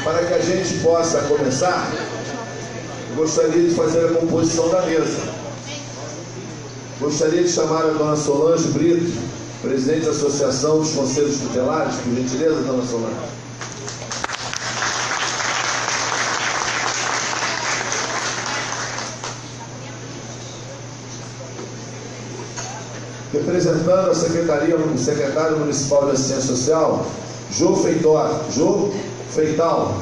Para que a gente possa começar, eu gostaria de fazer a composição da mesa. Gostaria de chamar a dona Solange Brito, presidente da Associação dos Conselhos Tutelares, por gentileza, dona Solange. Representando a Secretaria, o secretário municipal de Assistência Social, Jô Feital,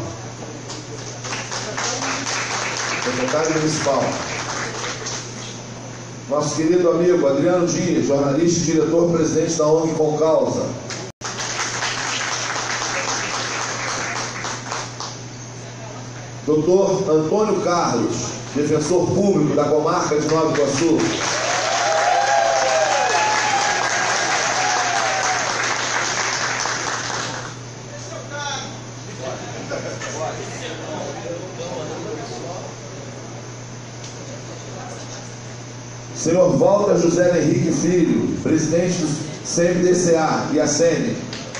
secretário municipal. Nosso querido amigo Adriano Dias, jornalista e diretor-presidente da ONG Com Causa. Dr. Antônio Carlos, defensor público da comarca de Nova Iguaçu. Senhor Walter José Henrique Filho, presidente do CMDCA e a SENE.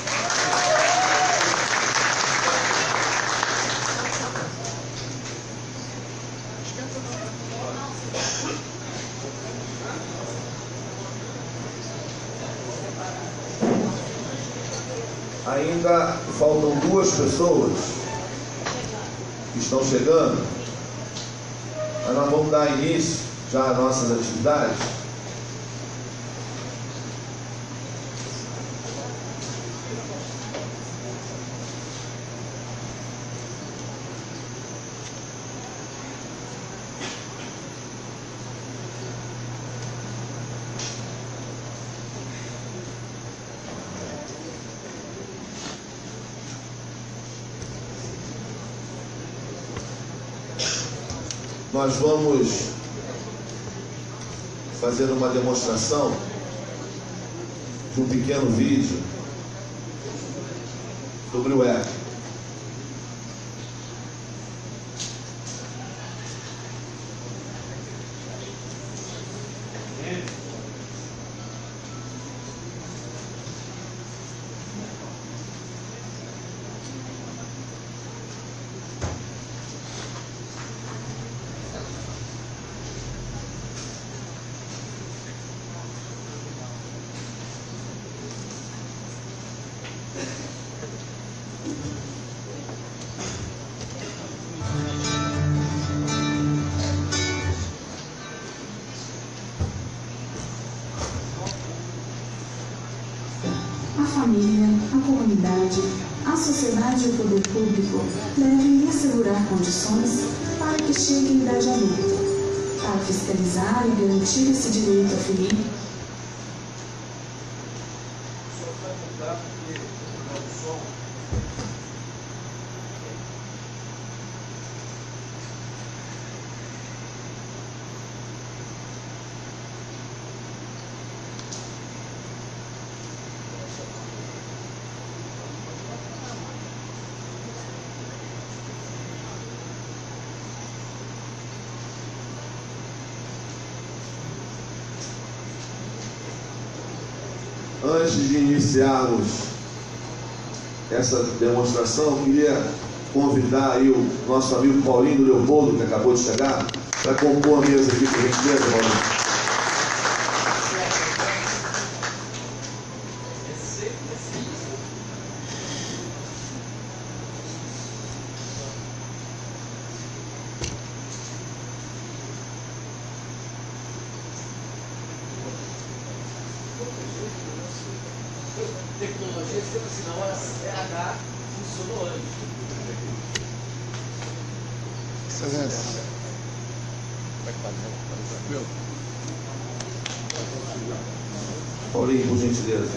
Ainda faltam duas pessoas que estão chegando, mas nós vamos dar início já as nossas atividades. Nós vamos fazer uma demonstração de um pequeno vídeo sobre o ECA. A família, a comunidade, a sociedade e o poder público devem assegurar condições para que chegue a idade adulta, para fiscalizar e garantir esse direito a ferir. Antes de iniciarmos essa demonstração, eu queria convidar aí o nosso amigo Paulinho Leopoldo, que acabou de chegar, para compor a mesa aqui, por gentileza, Paulinho. Tecnologia, senão a RH funcionou antes. Excelência. Tranquilo. Paulinho, por gentileza.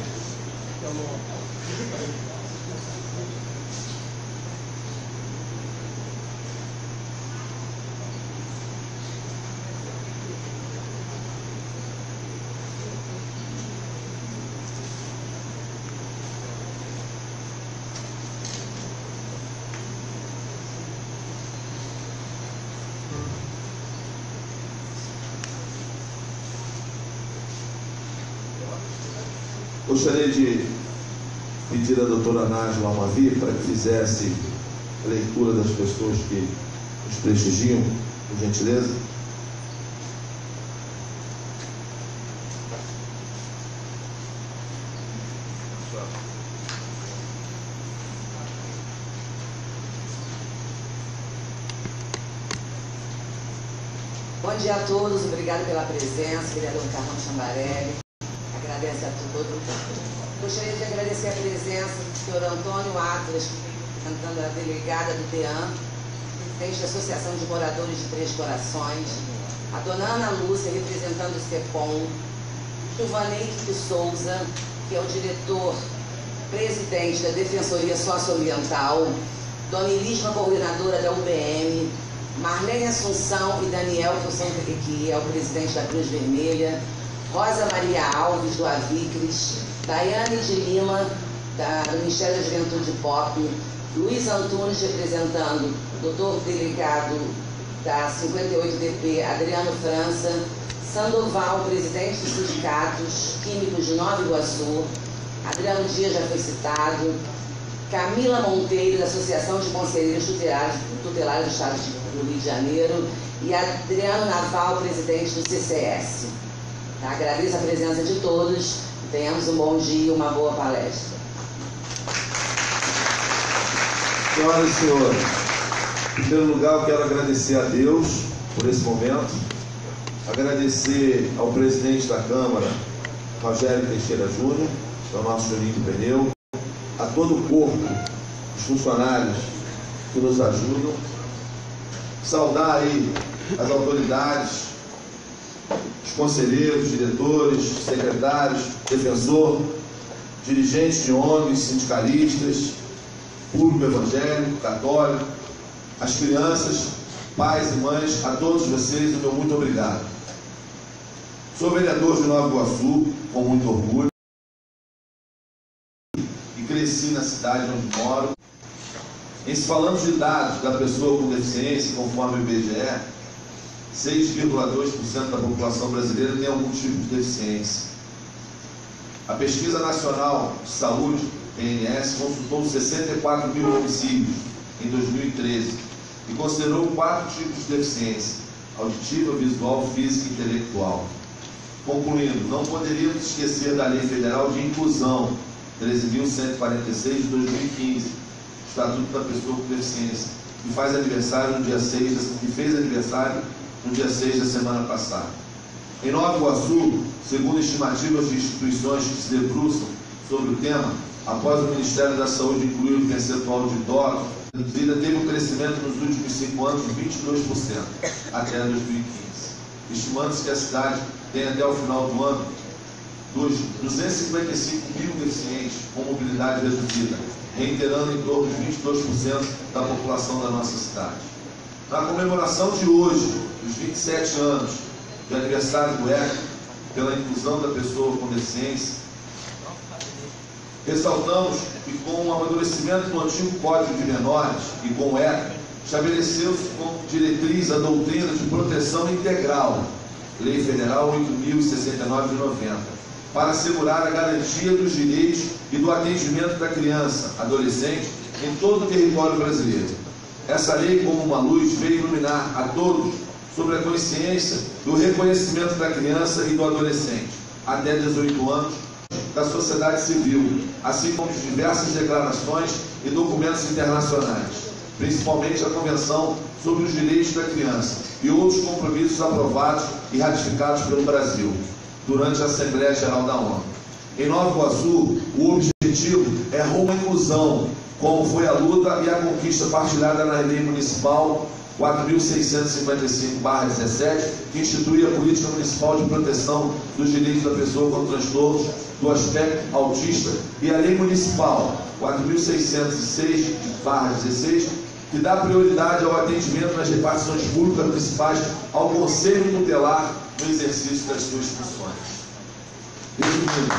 Gostaria de pedir à doutora Nájila Almavi para que fizesse a leitura das pessoas que nos prestigiam, por gentileza. Bom dia a todos, obrigado pela presença, vereador Carlão Chambarelli. Agradeço a todos. Gostaria de agradecer a presença do senhor Antônio Atlas, representando a delegada do DEAN, presidente da Associação de Moradores de Três Corações, a dona Ana Lúcia, representando o CEPOM, Gilvanei de Souza, que é o diretor-presidente da Defensoria Socioambiental, dona Elisma, coordenadora da UBM, Marlene Assunção e Daniel, que é o presidente da Cruz Vermelha, Rosa Maria Alves, do Avicres, Daiane de Lima, do Ministério da Juventude Pop, Luiz Antunes, representando o doutor delegado da 58DP, Adriano França, Sandoval, presidente dos sindicatos químicos de Nova Iguaçu, Adriano Dias já foi citado, Camila Monteiro, da Associação de Conselheiros Tutelares do Estado do Rio de Janeiro, e Adriano Naval, presidente do CCS. Tá? Agradeço a presença de todos, tenhamos um bom dia e uma boa palestra. Senhoras e senhores, em primeiro lugar eu quero agradecer a Deus por esse momento, agradecer ao presidente da Câmara, Rogério Teixeira Júnior, ao nosso Juninho Pneu, a todo o corpo, os funcionários que nos ajudam, saudar aí as autoridades, os conselheiros, diretores, secretários, defensor, dirigentes de ONGs, sindicalistas, público evangélico, católico, as crianças, pais e mães, a todos vocês, o meu muito obrigado. Sou vereador de Nova Iguaçu, com muito orgulho, e cresci na cidade onde moro. Em se falando de dados da pessoa com deficiência, conforme o IBGE, 6,2% da população brasileira tem algum tipo de deficiência. A Pesquisa Nacional de Saúde, PNS, consultou 64 mil homicídios em 2013 e considerou 4 tipos de deficiência: auditiva, visual, física e intelectual. Concluindo, não poderíamos esquecer da Lei Federal de Inclusão 13.146 de 2015, Estatuto da Pessoa com Deficiência, que faz aniversário no dia 6, que fez aniversário no dia 6 da semana passada. Em Nova Iguaçu, segundo estimativas de instituições que se debruçam sobre o tema, após o Ministério da Saúde incluir o percentual de idosos, a vida teve um crescimento nos últimos 5 anos de 22% até 2015. Estimando-se que a cidade tem até o final do ano 255 mil deficientes com mobilidade reduzida, reiterando em torno de 22% da população da nossa cidade. Na comemoração de hoje, dos 27 anos de aniversário do ECA, pela inclusão da pessoa com deficiência, ressaltamos que com o amadurecimento do antigo Código de Menores e com o ECA, estabeleceu-se como diretriz a doutrina de proteção integral, Lei Federal 8.069 de 90, para assegurar a garantia dos direitos e do atendimento da criança, adolescente, em todo o território brasileiro. Essa lei, como uma luz, veio iluminar a todos sobre a consciência do reconhecimento da criança e do adolescente, até 18 anos, da sociedade civil, assim como de diversas declarações e documentos internacionais, principalmente a Convenção sobre os Direitos da Criança e outros compromissos aprovados e ratificados pelo Brasil durante a Assembleia Geral da ONU. Em Nova Iguaçu, o objetivo é rumo à inclusão, como foi a luta e a conquista partilhada na Lei Municipal 4.655/17, que institui a Política Municipal de Proteção dos Direitos da Pessoa com Transtornos do Aspecto Autista, e a Lei Municipal 4.606/16, que dá prioridade ao atendimento nas repartições públicas municipais ao Conselho Tutelar no exercício das suas funções. Resumindo,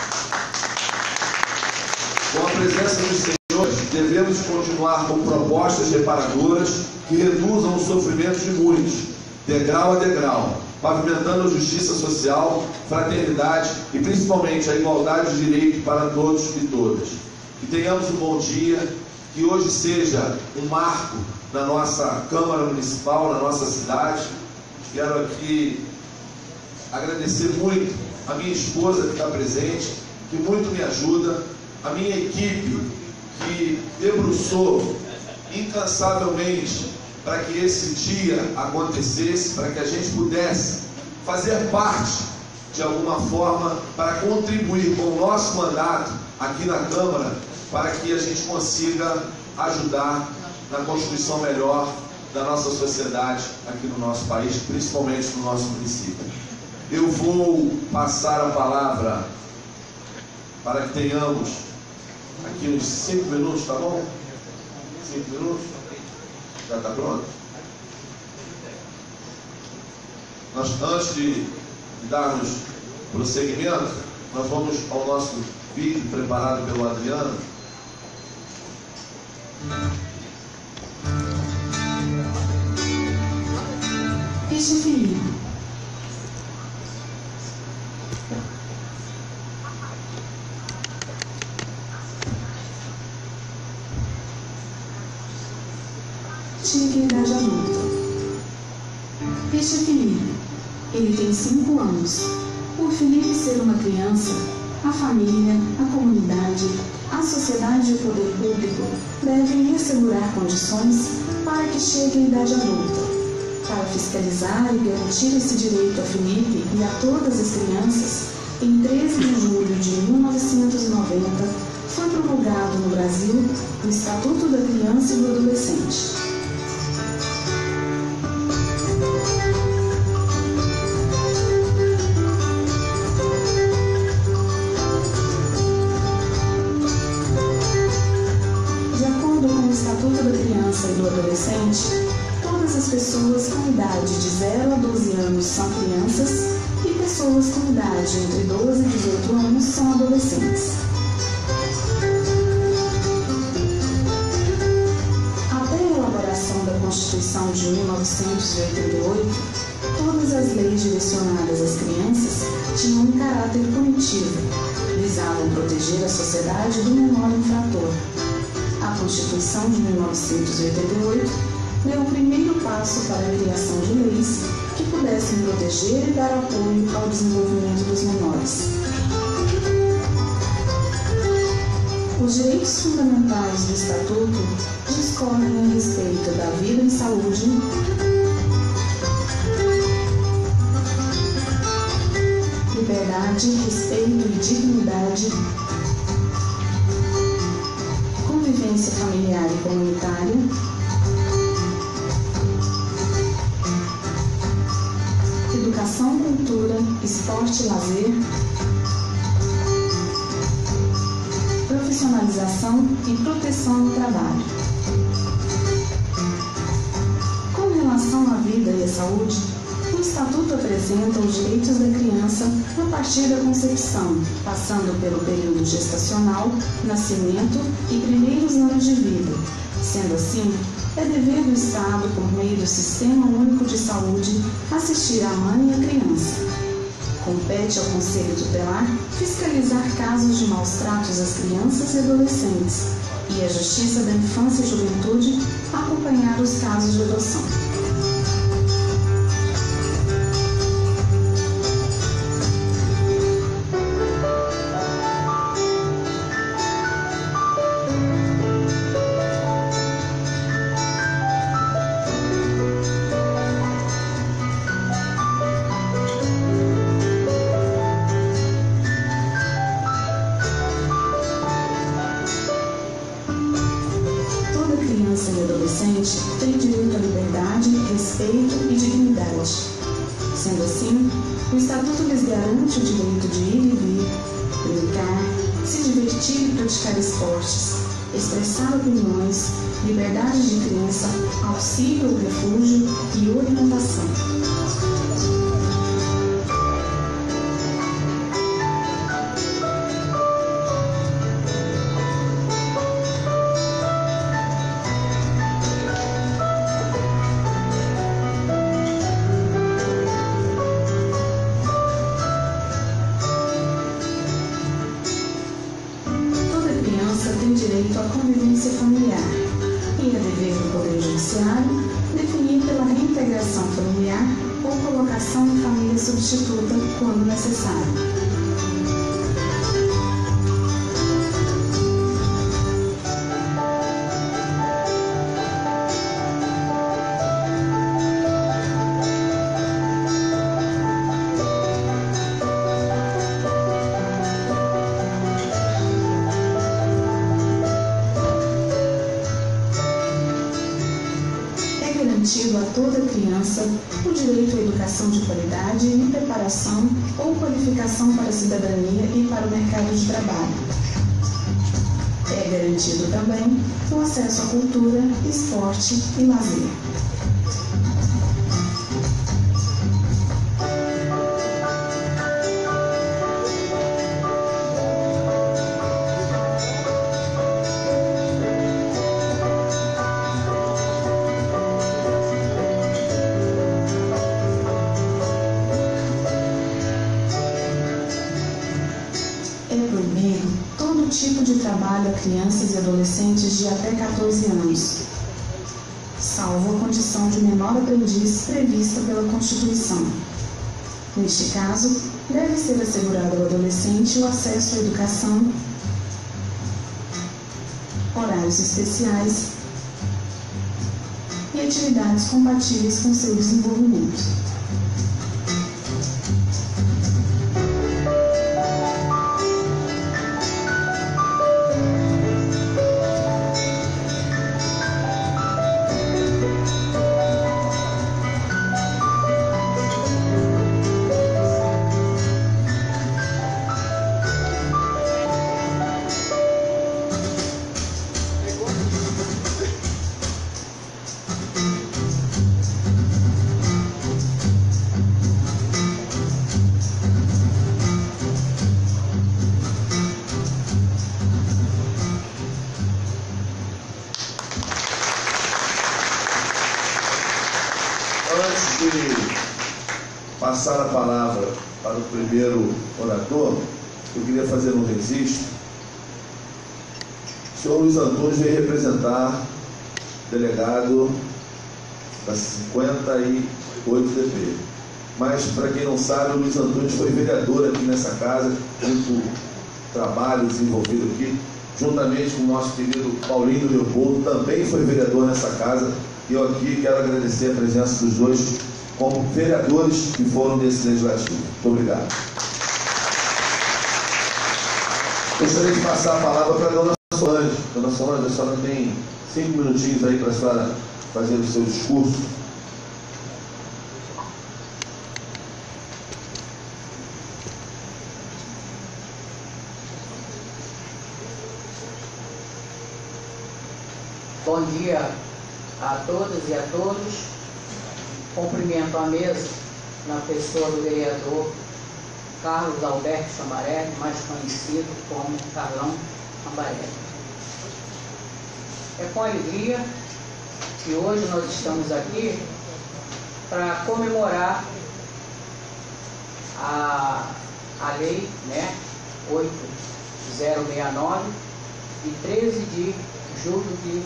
com a presença dos senhores, devemos continuar com propostas reparadoras que reduzam o sofrimento de muitos, degrau a degrau, pavimentando a justiça social, fraternidade e principalmente a igualdade de direito para todos e todas. Que tenhamos um bom dia, que hoje seja um marco na nossa Câmara Municipal, na nossa cidade. Quero aqui agradecer muito a minha esposa que está presente, que muito me ajuda, a minha equipe que debruçou incansavelmente para que esse dia acontecesse, para que a gente pudesse fazer parte de alguma forma para contribuir com o nosso mandato aqui na Câmara, para que a gente consiga ajudar na constituição melhor da nossa sociedade aqui no nosso país, principalmente no nosso município. Eu vou passar a palavra para que tenhamos aqui uns 5 minutos, tá bom? 5 minutos? Já está pronto? Nós, antes de darmos prosseguimento, nós vamos ao nosso vídeo preparado pelo Adriano. Este Felipe. Chega a idade adulta. Este é Felipe. Ele tem 5 anos. Por Felipe ser uma criança, a família, a comunidade, a sociedade e o poder público devem lhe assegurar condições para que chegue à idade adulta. Para fiscalizar e garantir esse direito a Felipe e a todas as crianças, em 13 de julho de 1990, foi promulgado no Brasil o Estatuto da Criança e do Adolescente. E do adolescente, todas as pessoas com idade de 0 a 12 anos são crianças e pessoas com idade entre 12 e 18 anos são adolescentes. Até a elaboração da Constituição de 1988, todas as leis direcionadas às crianças tinham um caráter punitivo, visavam proteger a sociedade do menor infrator. A Constituição de 1988 deu o primeiro passo para a criação de leis que pudessem proteger e dar apoio ao desenvolvimento dos menores. Os direitos fundamentais do Estatuto discorrem a respeito da vida e saúde, liberdade, respeito e dignidade, convivência familiar e comunitária, educação, cultura, esporte e lazer, profissionalização e proteção no trabalho. Com relação à vida e à saúde, o Estatuto apresenta os direitos da criança a partir da concepção, passando pelo período gestacional, nascimento e primeiros anos de vida. Sendo assim, é dever do Estado, por meio do Sistema Único de Saúde, assistir a mãe e a criança. Compete ao Conselho Tutelar fiscalizar casos de maus-tratos às crianças e adolescentes e à Justiça da Infância e Juventude acompanhar os casos de adoção. Tem direito à liberdade, respeito e dignidade. Sendo assim, o Estatuto lhes garante o direito de ir e vir, brincar, se divertir e praticar esportes, expressar opiniões, liberdade de crença, auxílio, refúgio e orientação. Tem direito à convivência familiar. do Poder Judiciário definir pela reintegração familiar ou colocação em família substituta, quando necessário. Garantido a toda criança o direito à educação de qualidade em preparação ou qualificação para a cidadania e para o mercado de trabalho. É garantido também o acesso à cultura, esporte e lazer. Tipo de trabalho a crianças e adolescentes de até 14 anos, salvo a condição de menor aprendiz prevista pela Constituição. Neste caso, deve ser assegurado ao adolescente o acesso à educação, horários especiais e atividades compatíveis com seu desenvolvimento. Antes de passar a palavra para o primeiro orador, eu queria fazer um registro. O senhor Luiz Antunes veio representar o delegado da 58 DP. Mas, para quem não sabe, o Luiz Antunes foi vereador aqui nessa casa, muito trabalho desenvolvido aqui, juntamente com o nosso querido Paulinho Leopoldo, também foi vereador nessa casa. E eu aqui quero agradecer a presença dos dois como vereadores que foram desse legislativo. Muito obrigado. Gostaria de passar a palavra para a dona Solange. Dona Solange, a senhora tem 5 minutinhos aí para a senhora fazer o seu discurso. Bom dia a todas e a todos. Cumprimento a mesa na pessoa do vereador Carlos Alberto Chambarelli, mais conhecido como Carlão Chambarelli. É com alegria que hoje nós estamos aqui para comemorar a lei 8069, de 13 de julho de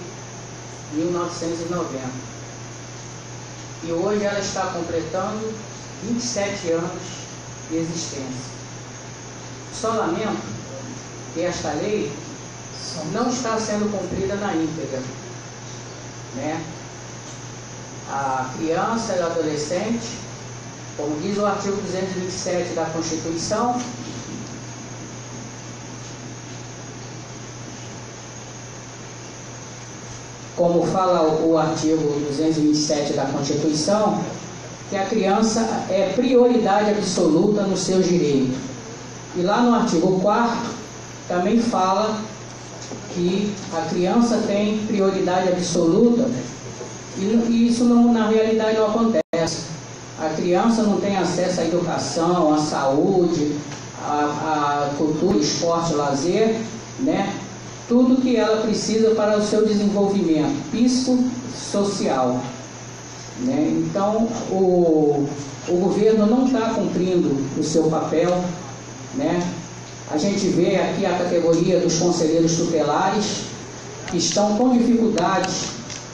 1990. E hoje ela está completando 27 anos de existência. Só lamento que esta lei não está sendo cumprida na íntegra. A criança e o adolescente, como diz o artigo 227 da Constituição, como fala o artigo 227 da Constituição, que a criança é prioridade absoluta nos seus direitos. E lá no artigo 4º também fala que a criança tem prioridade absoluta, e isso não, na realidade não acontece. A criança não tem acesso à educação, à saúde, à cultura, esporte, lazer, tudo que ela precisa para o seu desenvolvimento psicossocial. Então, o governo não está cumprindo o seu papel. A gente vê aqui a categoria dos conselheiros tutelares, que estão com dificuldades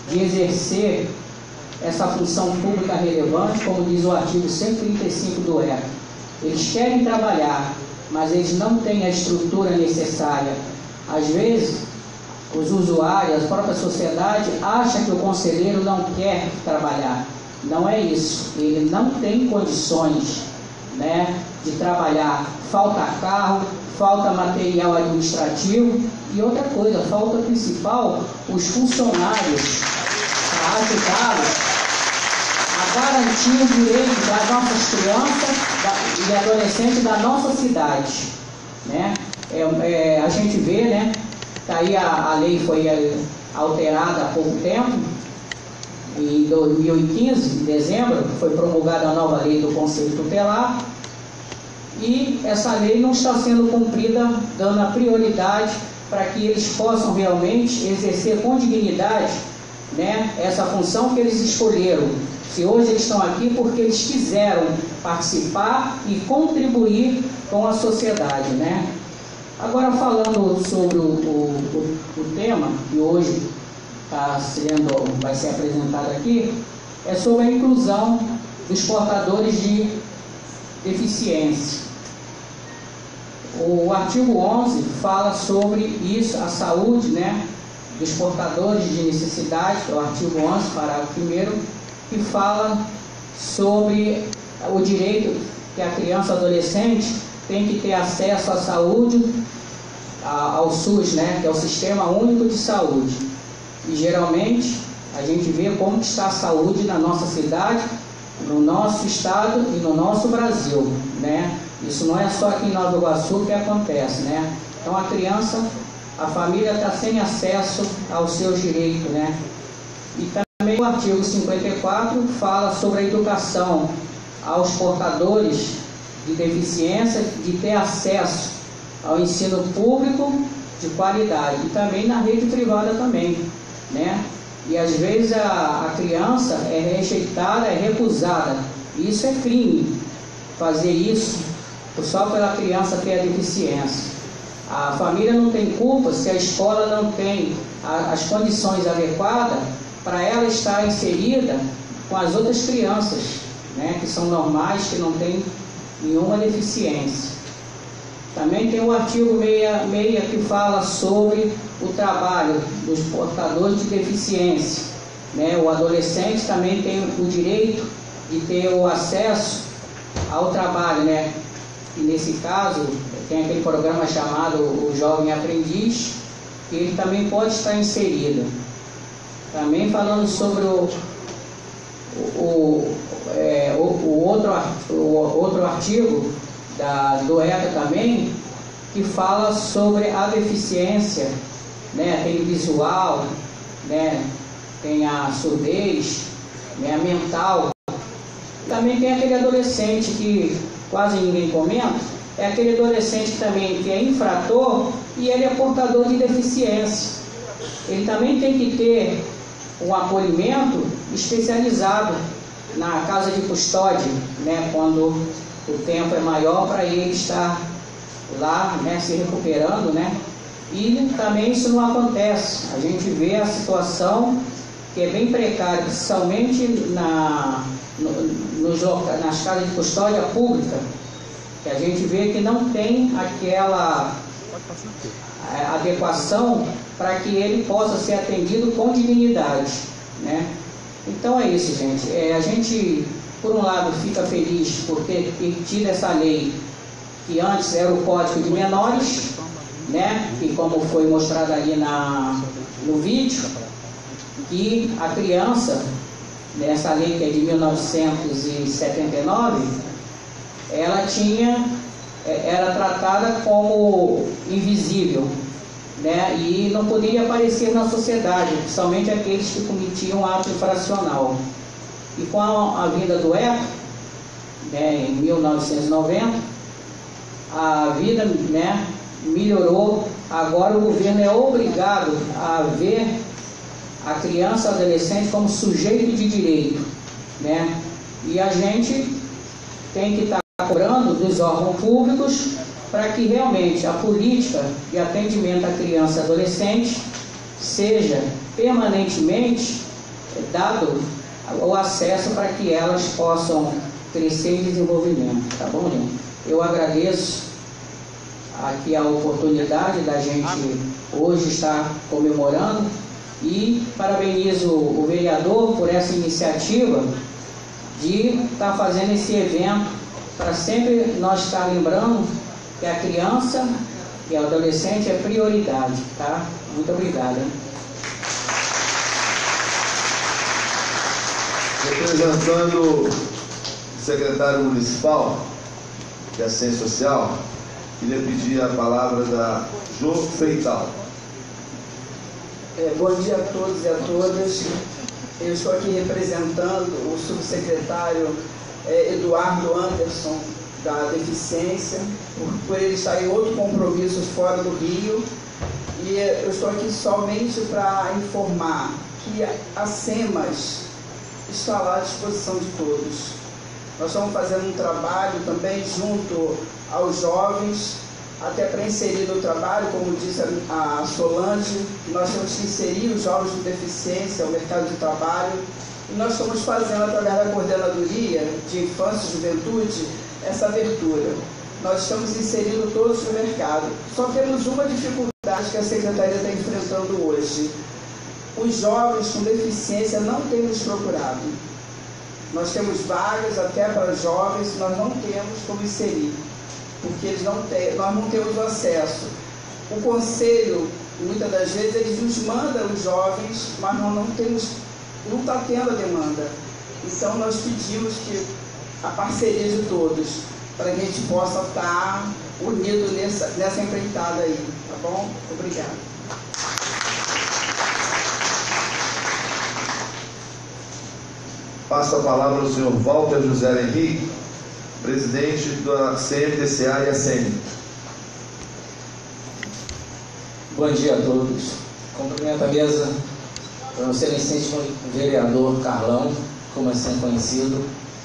de exercer essa função pública relevante, como diz o artigo 135 do ECA. Eles querem trabalhar, mas eles não têm a estrutura necessária. Às vezes, os usuários, a própria sociedade, acha que o conselheiro não quer trabalhar. Não é isso. Ele não tem condições, né, de trabalhar. Falta carro, falta material administrativo e outra coisa, falta principal, os funcionários para ajudá-los a garantir o direito das nossas crianças e adolescentes da nossa cidade, né? A gente vê, né? Tá aí a lei foi alterada há pouco tempo, em 2015, em dezembro, foi promulgada a nova lei do Conselho Tutelar, e essa lei não está sendo cumprida, dando a prioridade para que eles possam realmente exercer com dignidade, né, essa função que eles escolheram. Se hoje eles estão aqui porque eles quiseram participar e contribuir com a sociedade, né? Agora, falando sobre o tema que hoje vai ser apresentado aqui, é sobre a inclusão dos portadores de deficiência. O artigo 11 fala sobre isso, a saúde, né, dos portadores de necessidade, que é o artigo 11, parágrafo 1º, que fala sobre o direito que a criança e adolescente tem que ter acesso à saúde, ao SUS, né, que é o Sistema Único de Saúde. E geralmente a gente vê como está a saúde na nossa cidade, no nosso estado e no nosso Brasil, né? Isso não é só aqui em Nova Iguaçu que acontece, né? Então a criança, a família está sem acesso aos seus direitos, né? E também o artigo 54 fala sobre a educação aos portadores de deficiência, de ter acesso ao ensino público de qualidade e também na rede privada também, né? E às vezes a criança é rejeitada, é recusada. E isso é crime, fazer isso só pela criança ter a deficiência. A família não tem culpa se a escola não tem as condições adequadas para ela estar inserida com as outras crianças, né, que são normais, que não têm nenhuma deficiência. Também tem o artigo 66 que fala sobre o trabalho dos portadores de deficiência, né? O adolescente também tem o direito de ter o acesso ao trabalho, né? E nesse caso tem aquele programa chamado o Jovem Aprendiz, que ele também pode estar inserido. Também falando sobre outro artigo do ECA também, que fala sobre a deficiência, né? Tem visual, né? Tem a surdez, né? A mental. Também tem aquele adolescente que quase ninguém comenta, é aquele adolescente também que é infrator e ele é portador de deficiência. Ele também tem que ter um acolhimento especializado na casa de custódia, né? Quando o tempo é maior para ele estar lá, né, se recuperando, né? E também isso não acontece. A gente vê a situação que é bem precária, principalmente nas casas de custódia pública, que a gente vê que não tem aquela adequação para que ele possa ser atendido com dignidade, né? Então é isso, gente. A gente, por um lado, fica feliz por ter tido essa lei, que antes era o Código de Menores, né? E como foi mostrado ali no vídeo, que a criança, nessa lei que é de 1979, ela era tratada como invisível, né? E não poderia aparecer na sociedade, principalmente aqueles que cometiam ato infracional. E com a vinda do ECA, né, em 1990, a vida, né, melhorou. Agora o governo é obrigado a ver a criança e adolescente como sujeito de direito, né? E a gente tem que estar cobrando dos órgãos públicos para que realmente a política de atendimento à criança e adolescente seja permanentemente dado o acesso para que elas possam crescer em desenvolvimento, tá bom, gente? Eu agradeço aqui a oportunidade da gente hoje estar comemorando e parabenizo o vereador por essa iniciativa de estar fazendo esse evento para sempre nós estar lembrando que a criança e o adolescente é prioridade, tá? Muito obrigado. Hein? Representando o secretário municipal de Assistência Social, queria pedir a palavra da Jo Feital. Bom dia a todos e a todas. Eu estou aqui representando o subsecretário Eduardo Anderson, da Deficiência, por ele estar em outro compromisso fora do Rio. E eu estou aqui somente para informar que a SEMAS está lá à disposição de todos. Nós estamos fazendo um trabalho também junto aos jovens, até para inserir no trabalho, como disse a Solange, nós temos que inserir os jovens com deficiência ao mercado de trabalho, e nós estamos fazendo, através da Coordenadoria de Infância e Juventude, essa abertura. Nós estamos inserindo todos no mercado. Só temos uma dificuldade que a Secretaria está enfrentando hoje. Os jovens com deficiência não têm nos procurado. Nós temos vagas até para jovens, nós não temos como inserir, porque eles nós não temos o acesso. O conselho, muitas das vezes, eles nos mandam os jovens, mas nós não está tendo a demanda. Então nós pedimos que a parceria de todos, para que a gente possa estar unido nessa empreitada aí, tá bom? Obrigado. Passo a palavra ao senhor Walter José Henrique, presidente da CMDCA e ACM. Bom dia a todos. Cumprimento a mesa o excelentíssimo vereador Carlão, como é sempre conhecido.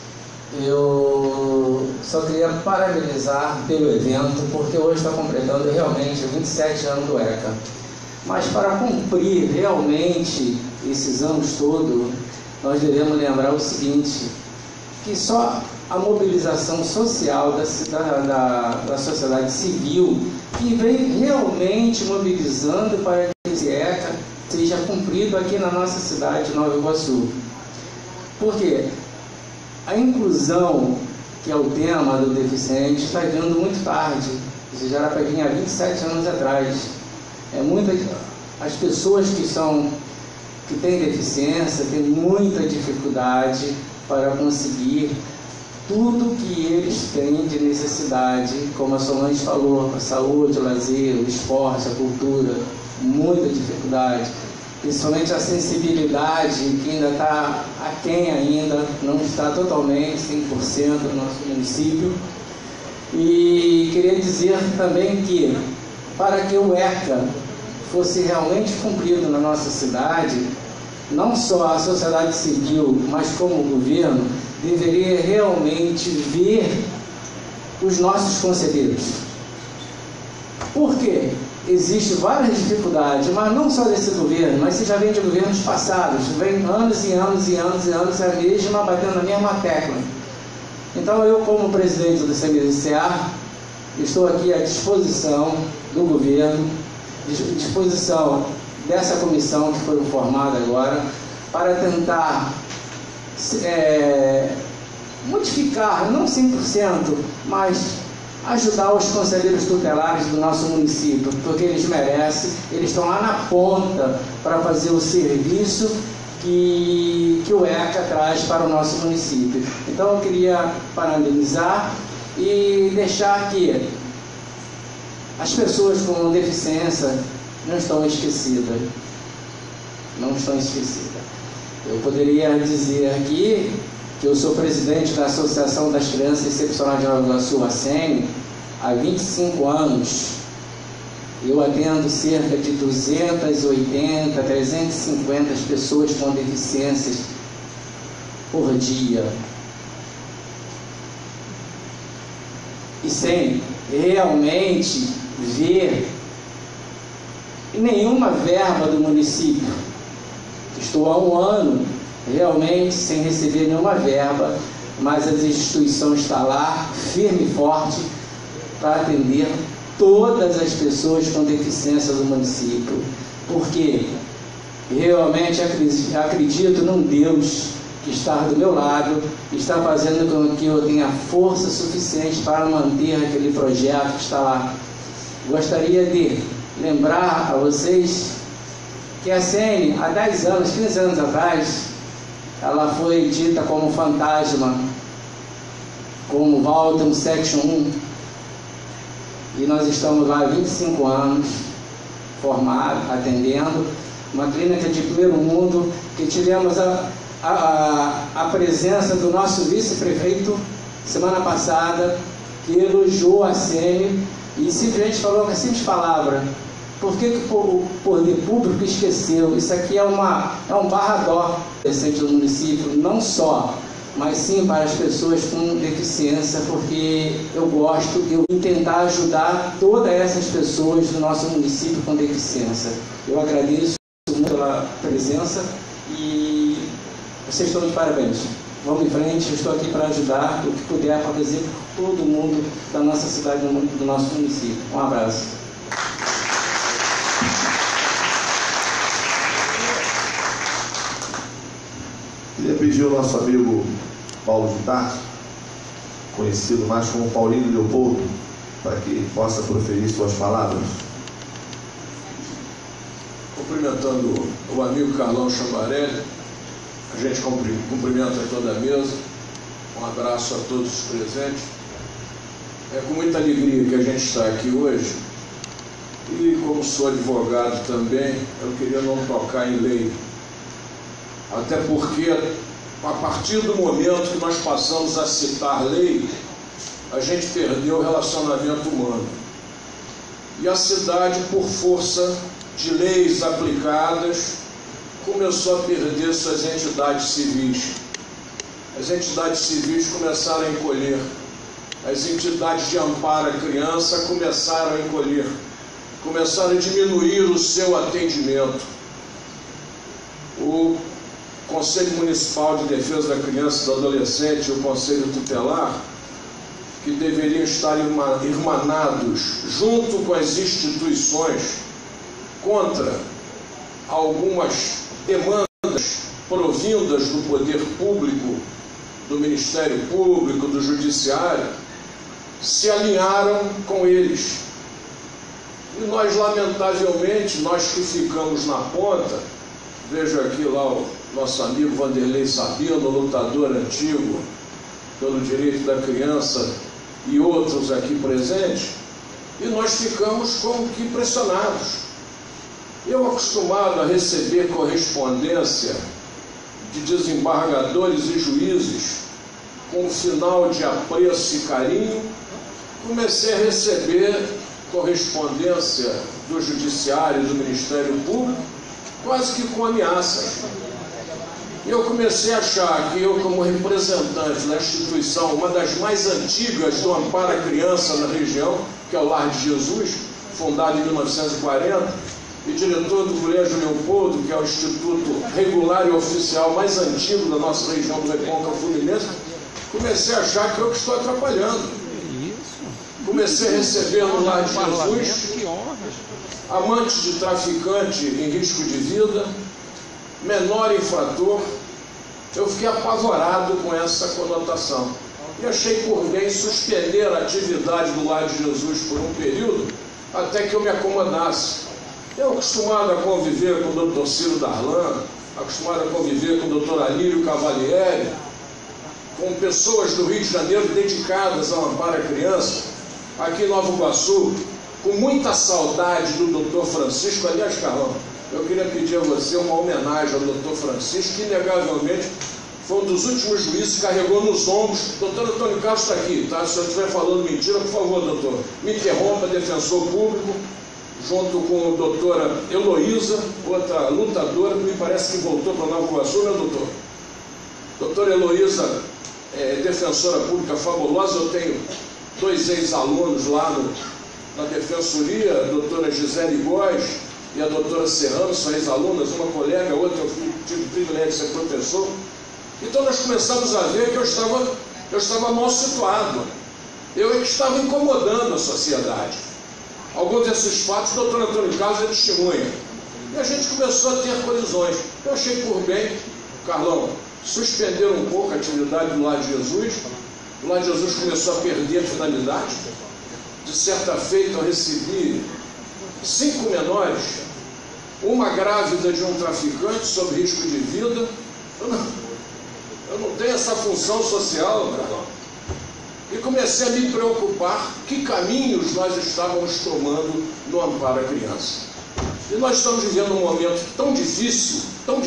Eu só queria parabenizar pelo evento, porque hoje está completando realmente 27 anos do ECA. Mas para cumprir realmente esses anos todos, nós devemos lembrar o seguinte, que só a mobilização social da sociedade civil que vem realmente mobilizando para que esse ECA seja cumprido aqui na nossa cidade de Nova Iguaçu. Por quê? A inclusão, que é o tema do deficiente, está vindo muito tarde. Isso já era para vir há 27 anos atrás. As pessoas que têm deficiência têm muita dificuldade para conseguir tudo que eles têm de necessidade, como a Solange falou, a saúde, o lazer, o esporte, a cultura, muita dificuldade. Principalmente a sensibilidade, que ainda está aquém ainda, não está totalmente 100% no nosso município. E queria dizer também que, para que o ECA fosse realmente cumprido na nossa cidade, não só a sociedade civil, mas como o governo, deveria realmente ver os nossos conselheiros. Por quê? Existem várias dificuldades, mas não só desse governo, mas se já vem de governos passados, vem anos e anos e anos e anos a mesma, batendo na mesma tecla. Então eu, como presidente do CMDCA, estou aqui à disposição do governo, à disposição dessa comissão que foi formada agora, para tentar modificar, não 100%, mas ajudar os conselheiros tutelares do nosso município, porque eles merecem, eles estão lá na ponta para fazer o serviço que o ECA traz para o nosso município. Então eu queria parabenizar e deixar que as pessoas com deficiência não estão esquecidas. Não estão esquecidas. Eu poderia dizer aqui que eu sou presidente da Associação das Crianças Excepcionais de Nova Iguaçu, ACM, há 25 anos. Eu atendo cerca de 280, 350 pessoas com deficiências por dia. E sem realmente ver nenhuma verba do município. Estou há um ano realmente sem receber nenhuma verba, mas a instituição está lá, firme e forte, para atender todas as pessoas com deficiência do município. Porque realmente acredito num Deus que está do meu lado, está fazendo com que eu tenha força suficiente para manter aquele projeto que está lá. Gostaria de lembrar a vocês que a CN, há 10 anos, 15 anos atrás, ela foi dita como fantasma, como Walton 71, e nós estamos lá há 25 anos, formados, atendendo, uma clínica de primeiro mundo, que tivemos a presença do nosso vice-prefeito, semana passada, que elogiou a CN e simplesmente falou com a simples palavra: por que o poder público esqueceu? Isso aqui é um barrador decente do município, não só, mas sim para as pessoas com deficiência, porque eu gosto de tentar ajudar todas essas pessoas do nosso município com deficiência. Eu agradeço muito pela presença e vocês estão de parabéns. Vamos em frente, eu estou aqui para ajudar o que puder para fazer por todo mundo da nossa cidade, do nosso município. Um abraço. Queria pedir ao nosso amigo Paulo de Tarso, conhecido mais como Paulinho Leopoldo, para que possa proferir suas palavras. Cumprimentando o amigo Carlão Chambarelli, a gente cumprimenta toda a mesa, um abraço a todos os presentes. É com muita alegria que a gente está aqui hoje, e como sou advogado também, eu queria não tocar em lei, até porque a partir do momento que nós passamos a citar lei, a gente perdeu o relacionamento humano. E a cidade, por força de leis aplicadas, começou a perder suas entidades civis. As entidades civis começaram a encolher. As entidades de amparo à criança começaram a encolher. Começaram a diminuir o seu atendimento. O Conselho Municipal de Defesa da Criança e do Adolescente e o Conselho Tutelar, que deveriam estar irmanados junto com as instituições contra algumas demandas provindas do poder público, do Ministério Público, do Judiciário, se alinharam com eles. E nós, lamentavelmente, nós que ficamos na ponta, vejo aqui lá o nosso amigo Vanderlei Sabino, lutador antigo pelo direito da criança, e outros aqui presentes, e nós ficamos como que pressionados. Eu, acostumado a receber correspondência de desembargadores e juízes com um final de apreço e carinho, comecei a receber correspondência do Judiciário e do Ministério Público quase que com ameaças. E eu comecei a achar que eu, como representante da instituição, uma das mais antigas do amparo à criança na região, que é o Lar de Jesus, fundado em 1940, e diretor do Colégio Leopoldo, que é o instituto regular e oficial mais antigo da nossa região do Recôncavo Fluminense, comecei a achar que eu que estou atrapalhando. Comecei a receber no Lar de Jesus amantes de traficante em risco de vida, menor infrator. Eu fiquei apavorado com essa conotação e achei por bem suspender a atividade do Lar de Jesus por um período até que eu me acomodasse. Eu, acostumado a conviver com o Dr. Ciro Darlan, acostumado a conviver com o Dr. Alírio Cavalieri, com pessoas do Rio de Janeiro dedicadas ao amparo à criança, aqui em Nova Iguaçu, com muita saudade do Dr. Francisco. Aliás, Carlão, eu queria pedir a você uma homenagem ao Dr. Francisco, que inegavelmente foi um dos últimos juízes que carregou nos ombros. Doutor Antônio Carlos está aqui, tá? Se eu estiver falando mentira, por favor, doutor, me interrompa, defensor público, junto com a doutora Heloísa, outra lutadora, que me parece que voltou para Nova Iguaçu, né, doutor? Doutora Heloísa é defensora pública fabulosa. Eu tenho 2 ex-alunos lá na defensoria, a doutora Gisele Góes e a doutora Serrano, são ex-alunas, uma colega, outra eu tive o privilégio de ser professor. Então nós começamos a ver que eu estava mal situado. Eu é que estava incomodando a sociedade. Alguns desses fatos, o doutor Antônio Carlos é testemunha. E a gente começou a ter colisões. Eu achei por bem, Carlão, suspender um pouco a atividade do Lar de Jesus. O Lar de Jesus começou a perder a finalidade. De certa feita, eu recebi 5 menores, uma grávida de um traficante sob risco de vida. Eu não tenho essa função social, Carlão. E comecei a me preocupar que caminhos nós estávamos tomando no amparo à criança. E nós estamos vivendo um momento tão difícil,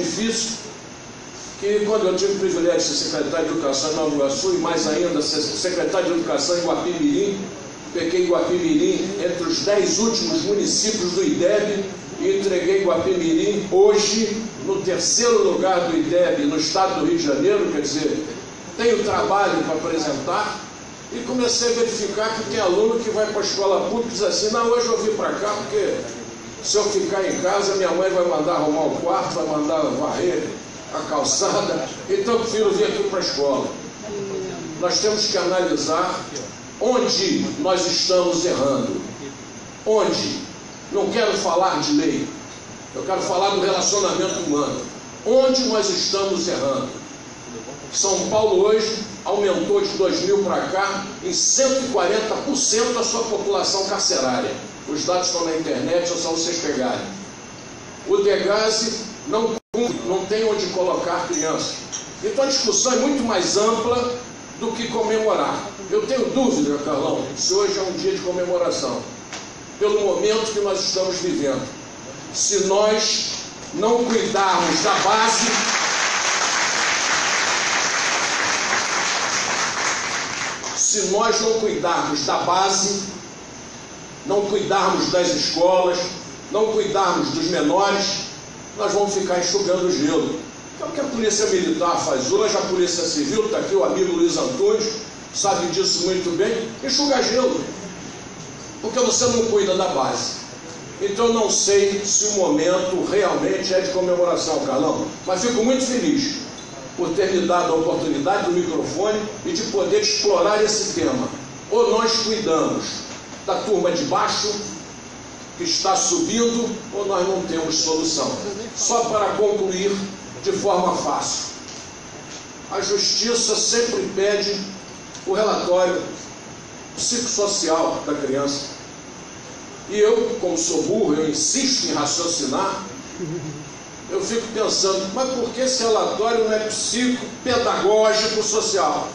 que quando eu tive o privilégio de ser secretário de Educação em Nova Iguaçu, e mais ainda ser secretário de Educação em Guapimirim, peguei Guapimirim entre os 10 últimos municípios do IDEB e entreguei Guapimirim hoje no 3º lugar do IDEB no estado do Rio de Janeiro, quer dizer, tenho trabalho para apresentar. E comecei a verificar que tem aluno que vai para a escola pública e diz assim, não, hoje eu vim para cá porque se eu ficar em casa, minha mãe vai mandar arrumar o quarto, vai mandar varrer a calçada, então eu prefiro vir aqui para a escola. Nós temos que analisar onde nós estamos errando. Onde? Não quero falar de lei, eu quero falar do relacionamento humano. Onde nós estamos errando? São Paulo hoje aumentou de 2000 para cá em 140% a sua população carcerária. Os dados estão na internet, é só vocês pegarem. O Degase não tem onde colocar crianças. Então a discussão é muito mais ampla do que comemorar. Eu tenho dúvida, Carlão, se hoje é um dia de comemoração, pelo momento que nós estamos vivendo. Se nós não cuidarmos da base, se nós não cuidarmos da base, não cuidarmos das escolas, não cuidarmos dos menores, nós vamos ficar enxugando gelo. É o que a Polícia Militar faz hoje, a Polícia Civil, está aqui o amigo Luiz Antunes, sabe disso muito bem, enxuga gelo, porque você não cuida da base. Então eu não sei se o momento realmente é de comemoração, Carlão, mas fico muito feliz por ter me dado a oportunidade do microfone e de poder explorar esse tema. Ou nós cuidamos da turma de baixo, que está subindo, ou nós não temos solução. Só para concluir de forma fácil. A Justiça sempre pede o relatório psicossocial da criança. E eu, como sou burro, eu insisto em raciocinar. Eu fico pensando, mas por que esse relatório não é psicopedagógico social?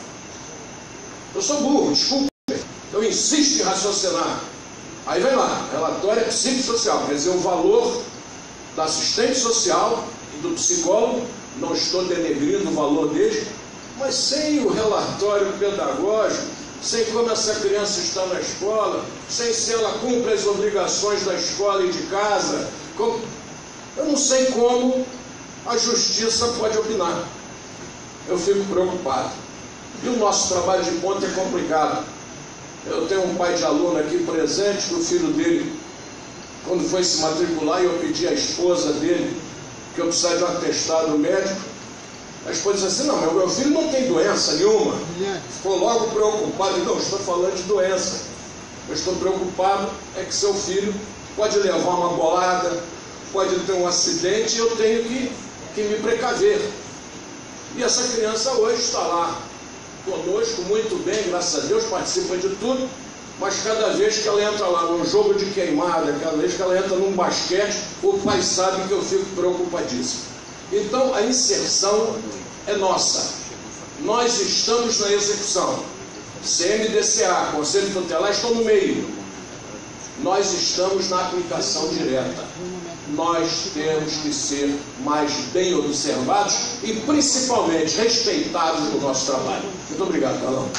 Eu sou burro, desculpa. Eu insisto em raciocinar. Aí vem lá, relatório é psicossocial, quer dizer, o valor da assistente social e do psicólogo, não estou denegrindo o valor deles, mas sem o relatório pedagógico, sem como essa criança está na escola, sem se ela cumpre as obrigações da escola e de casa, eu não sei como a Justiça pode opinar. Eu fico preocupado. E o nosso trabalho de ponta é complicado. Eu tenho um pai de aluno aqui presente, que o filho dele, quando foi se matricular, e eu pedi à esposa dele que eu precisava de um atestado médico, a esposa disse assim, não, meu filho não tem doença nenhuma. Ficou logo preocupado, não, estou falando de doença. Eu estou preocupado é que seu filho pode levar uma bolada, pode ter um acidente, e eu tenho que me precaver. E essa criança hoje está lá conosco, muito bem, graças a Deus, participa de tudo, mas cada vez que ela entra lá num jogo de queimada, cada vez que ela entra num basquete, o pai sabe que eu fico preocupadíssimo. Então a inserção é nossa. Nós estamos na execução. CMDCA, Conselho Tutelar, estão no meio. Nós estamos na aplicação direta. Nós temos que ser mais bem observados e principalmente respeitados no nosso trabalho. Muito obrigado, Carlão.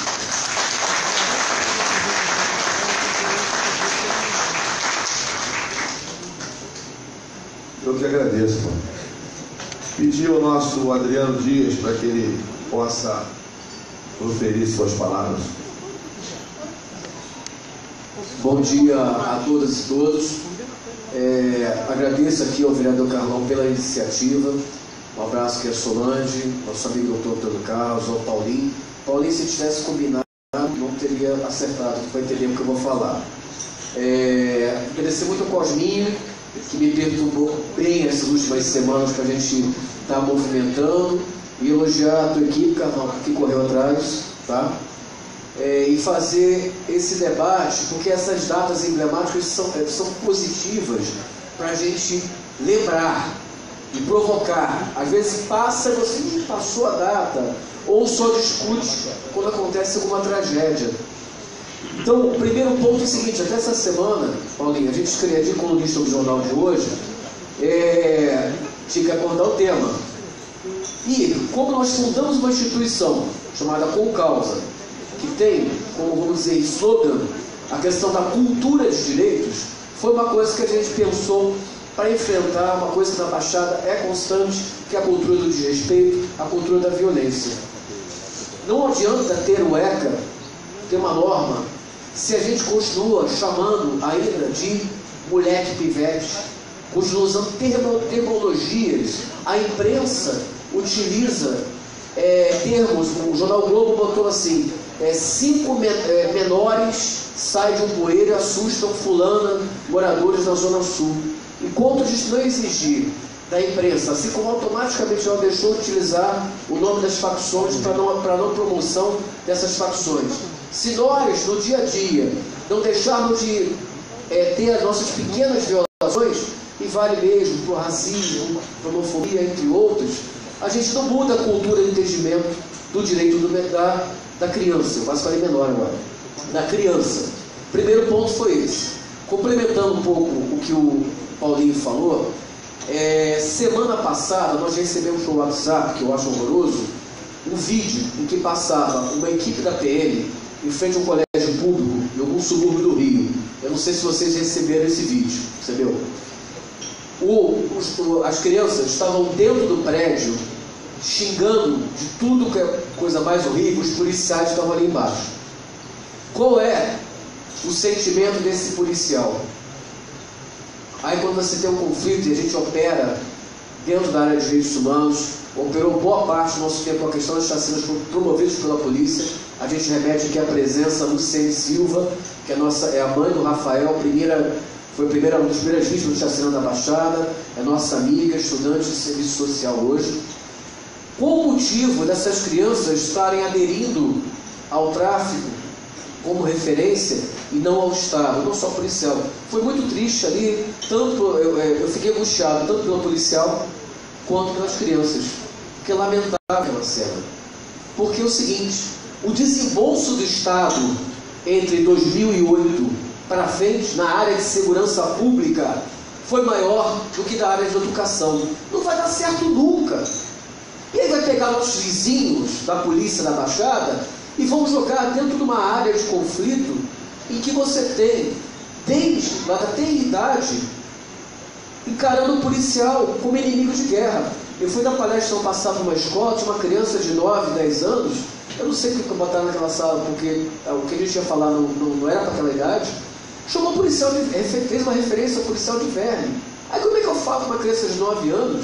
Eu que agradeço, mano. Pedi ao nosso Adriano Dias para que ele possa proferir suas palavras. Bom dia a todas e todos. Agradeço aqui ao vereador Carlão pela iniciativa. Um abraço aqui a Solange, nosso amigo doutor Antônio Carlos, ao Paulinho. Paulinho, se tivesse combinado, não teria acertado, vai entender o que eu vou falar. Agradecer muito ao Cosminho, que me perturbou bem essas últimas semanas que a gente está movimentando, e elogiar a tua equipe, Carlão, que correu atrás, tá? E fazer esse debate, porque essas datas emblemáticas são positivas para a gente lembrar e provocar. Às vezes passa, você passou a data, ou só discute quando acontece alguma tragédia. Então, o primeiro ponto é o seguinte: até essa semana, Paulinho, a gente escrevia colunista do jornal de hoje, tinha que acordar o tema. E como nós fundamos uma instituição chamada Concausa, que tem, como vamos dizer, slogan, a questão da cultura de direitos, foi uma coisa que a gente pensou para enfrentar uma coisa que na Baixada é constante, que é a cultura do desrespeito, a cultura da violência. Não adianta ter o ECA, ter uma norma, se a gente continua chamando ainda de moleque pivete, continua usando terminologias. A imprensa utiliza termos, o Jornal Globo botou assim: 5 menores saem de um bueiro e assustam fulana, moradores da Zona Sul. Enquanto a gente não exigir da imprensa, assim como automaticamente ela deixou de utilizar o nome das facções para não promoção dessas facções. Se nós, no dia a dia, não deixarmos de ter as nossas pequenas violações, e vale mesmo para o racismo, para a homofobia, entre outros, a gente não muda a cultura de entendimento do direito da criança. Eu quase falei menor agora. Da criança. O primeiro ponto foi esse. Complementando um pouco o que o Paulinho falou, semana passada nós recebemos no WhatsApp, que eu acho horroroso, um vídeo em que passava uma equipe da PM em frente a um colégio público em algum subúrbio do Rio. Eu não sei se vocês receberam esse vídeo, percebeu? As crianças estavam dentro do prédio xingando de tudo que é coisa mais horrível, os policiais estavam ali embaixo. Qual é o sentimento desse policial? Aí quando você tem um conflito e a gente opera dentro da área de direitos humanos, operou boa parte do nosso tempo a questão das chacinas promovidas pela polícia, a gente remete aqui a presença da Luciene Silva, que é a mãe do Rafael, foi uma das primeiras vítimas de chacina da Baixada, é nossa amiga, estudante de serviço social hoje. Qual o motivo dessas crianças estarem aderindo ao tráfico como referência e não ao Estado, não só policial? Foi muito triste ali, eu fiquei angustiado tanto pelo policial quanto pelas crianças, porque é lamentável aquela cena. Porque é o seguinte: o desembolso do Estado entre 2008 para frente, na área de segurança pública, foi maior do que da área de educação. Não vai dar certo nunca. E aí vai pegar nossos vizinhos da polícia da Baixada e vão jogar dentro de uma área de conflito em que você tem, desde lá da tenridade, encarando o policial como inimigo de guerra. Eu fui dar palestra ano passado numa escola, tinha uma criança de 9, 10 anos, eu não sei o que botaram naquela sala, porque o que a gente ia falar não era para aquela idade. Chamou policial, fez uma referência ao policial de verme. Aí como é que eu falo com uma criança de 9 anos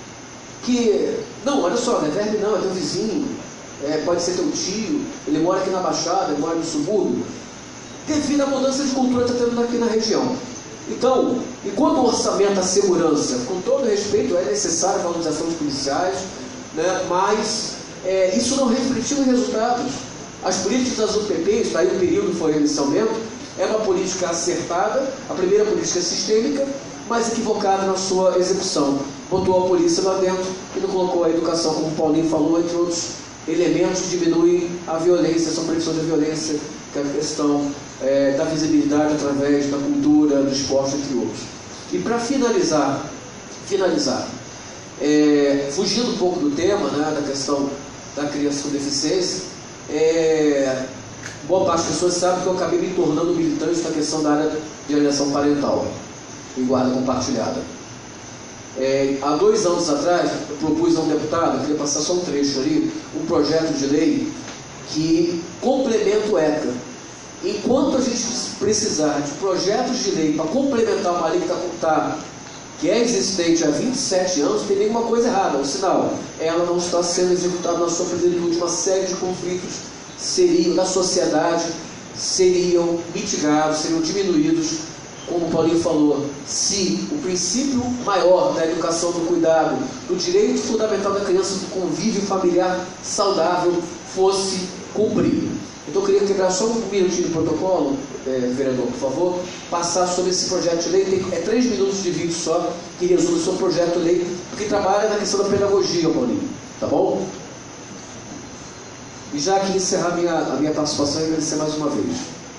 que, não, olha só, não é verme não, é teu vizinho, pode ser teu tio, ele mora aqui na Baixada, ele mora no subúrbio, devido à mudança de cultura que está tendo aqui na região. Então, enquanto o orçamento da segurança, com todo respeito, é necessário a valorização dos policiais, né, mas isso não refletiu em resultados. As políticas das UPPs, daí o período foi inicialmente, é uma política acertada, a primeira política sistêmica, mas equivocada na sua execução. Botou a polícia lá dentro e não colocou a educação, como o Paulinho falou, entre outros elementos que diminuem a violência, são prevenção da violência, que é a questão da visibilidade através da cultura, do esporte, entre outros. E para finalizar, fugindo um pouco do tema, né, da questão da criança com deficiência, boa parte das pessoas sabe que eu acabei me tornando militante na questão da área de alienação parental e guarda compartilhada. Há 2 anos atrás, eu propus a um deputado, eu queria passar só um trecho ali, um projeto de lei que complementa o ECA. Enquanto a gente precisar de projetos de lei para complementar uma lei que é existente há 27 anos, tem nenhuma coisa errada. O sinal, ela não está sendo executada na sua plenitude. Uma série de conflitos da sociedade seriam mitigados, seriam diminuídos, como o Paulinho falou, se o princípio maior da educação, do cuidado, do direito fundamental da criança, do convívio familiar saudável, fosse cumprido. Então eu queria quebrar só um minutinho do protocolo, vereador, por favor, passar sobre esse projeto de lei. Tem 3 minutos de vídeo só, que resume sobre o projeto de lei, porque trabalha na questão da pedagogia, Paulinho. Tá bom? E já aqui encerrar a minha participação e agradecer mais uma vez.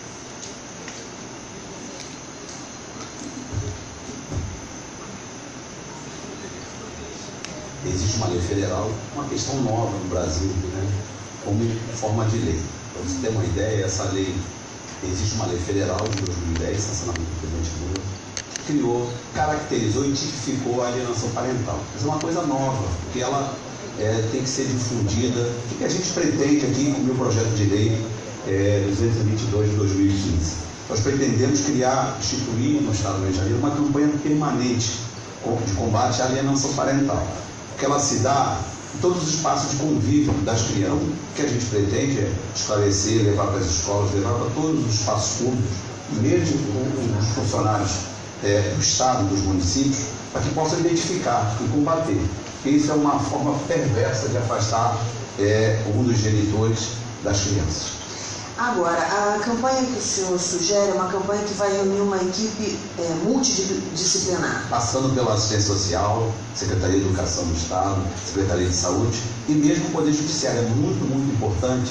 Existe uma lei federal, uma questão nova no Brasil, né, como forma de lei. Para você ter uma ideia, essa lei, existe uma lei federal de 2010, sancionamento do presidente Lula, que criou, caracterizou e tipificou a alienação parental. Isso é uma coisa nova, porque ela tem que ser difundida. O que a gente pretende aqui com o meu projeto de lei 222 de 2015? Nós pretendemos instituir no Estado do Rio de Janeiro uma campanha permanente de combate à alienação parental, porque ela se dá em todos os espaços de convívio das crianças. O que a gente pretende é esclarecer, levar para as escolas, levar para todos os espaços públicos, mesmo os funcionários do Estado, dos municípios, para que possam identificar e combater. Porque isso é uma forma perversa de afastar um dos genitores das crianças. Agora, a campanha que o senhor sugere é uma campanha que vai reunir uma equipe multidisciplinar. Passando pela assistência social, Secretaria de Educação do Estado, Secretaria de Saúde e mesmo o Poder Judiciário. É muito, muito importante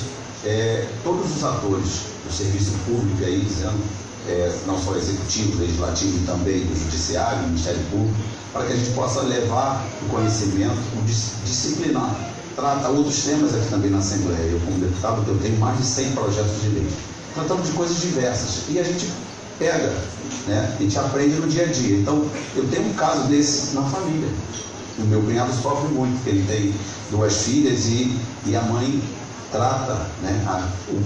todos os atores do serviço público aí, dizendo, não só executivo, legislativo e também do Judiciário, do Ministério Público, para que a gente possa levar o conhecimento, disciplinar. Trata outros temas aqui também na Assembleia. Eu, como deputado, eu tenho mais de 100 projetos de lei. Tratamos de coisas diversas e a gente pega, né? A gente aprende no dia a dia. Então, eu tenho um caso desse na família. O meu cunhado sofre muito, porque ele tem 2 filhas e a mãe trata, né,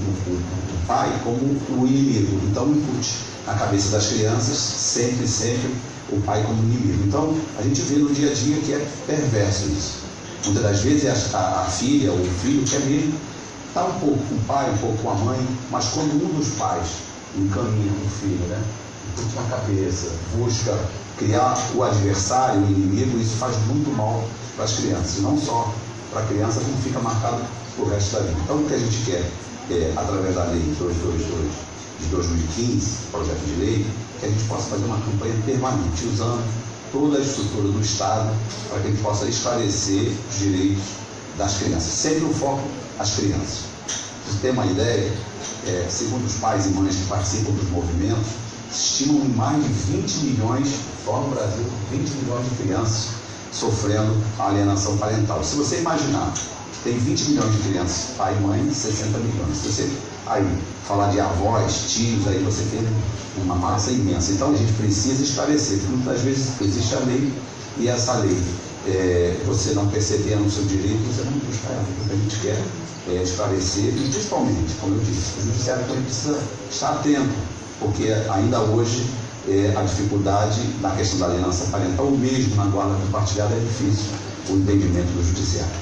o pai como o inimigo. Então, incute na cabeça das crianças sempre o pai como inimigo. Então, a gente vê no dia a dia que é perverso isso. Muitas das vezes a filha ou o filho quer mesmo estar um pouco com o pai, um pouco com a mãe, mas quando um dos pais encaminha o filho, né, na cabeça, busca criar o adversário, o inimigo, isso faz muito mal para as crianças. E não só para a criança, como fica marcado para o resto da vida. Então, o que a gente quer, através da lei 222 de 2015, projeto de lei, que a gente possa fazer uma campanha permanente, usando toda a estrutura do Estado, para que a gente possa esclarecer os direitos das crianças. Sempre o foco as crianças. Para você ter uma ideia, segundo os pais e mães que participam dos movimentos, estimam em mais de 20 milhões, só no Brasil, 20 milhões de crianças sofrendo a alienação parental. Se você imaginar que tem 20 milhões de crianças, pai e mãe, 60 milhões. Se você aí falar de avós, tios, aí você tem uma massa imensa. Então a gente precisa esclarecer, porque muitas vezes existe a lei e essa lei, você não percebendo o seu direito, você não busca ela. O que a gente quer esclarecer e principalmente, como eu disse, o judiciário também precisa estar atento, porque ainda hoje a dificuldade na questão da alienação parental, ou mesmo na guarda compartilhada, é difícil o entendimento do judiciário.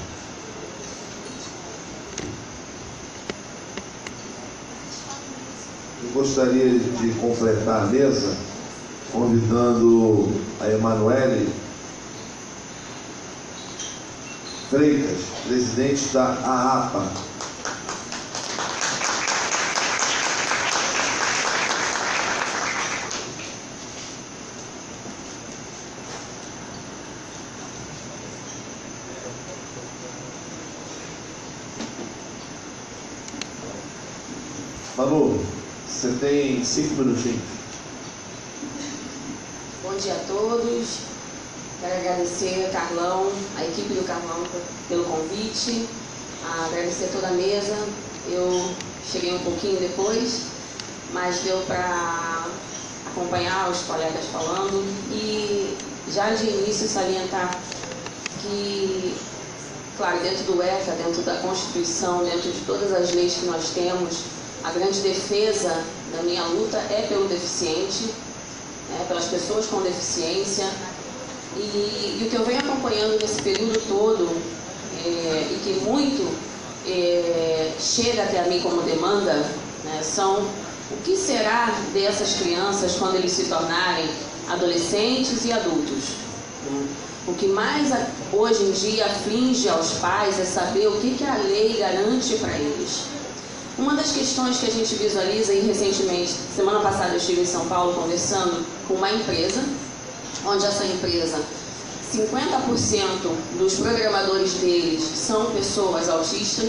Eu gostaria de completar a mesa convidando a Emanuele Freitas, presidente da AAPA. Manu, você tem 5 minutinhos. Bom dia a todos. Quero agradecer a Carlão, a equipe do Carlão pelo convite, agradecer toda a mesa. Eu cheguei um pouquinho depois, mas deu para acompanhar os colegas falando e já de início salientar que, claro, dentro do ECA, dentro da Constituição, dentro de todas as leis que nós temos, a grande defesa da minha luta é pelo deficiente, pelas pessoas com deficiência. E o que eu venho acompanhando nesse período todo, e que muito chega até a mim como demanda, né, são o que será dessas crianças quando eles se tornarem adolescentes e adultos. Né? O que mais hoje em dia aflige aos pais é saber o que a lei garante para eles. Uma das questões que a gente visualiza, e recentemente, semana passada eu estive em São Paulo conversando com uma empresa, onde essa empresa, 50% dos programadores deles são pessoas autistas,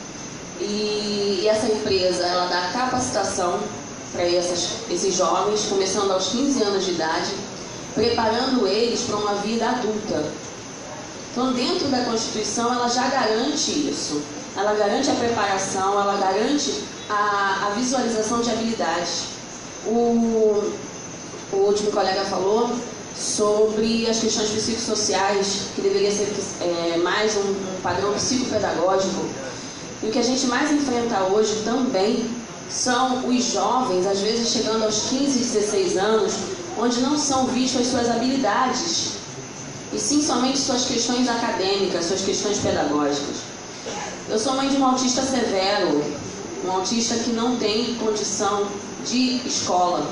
e essa empresa ela dá capacitação para esses jovens, começando aos 15 anos de idade, preparando eles para uma vida adulta. Então, dentro da Constituição, ela já garante isso. Ela garante a preparação, ela garante a visualização de habilidades. O último colega falou sobre as questões psicossociais, que deveria ser mais um padrão psicopedagógico. E o que a gente mais enfrenta hoje também são os jovens, às vezes chegando aos 15, 16 anos, onde não são vistas suas habilidades, e sim somente suas questões acadêmicas, suas questões pedagógicas. Eu sou mãe de um autista severo, um autista que não tem condição de escola.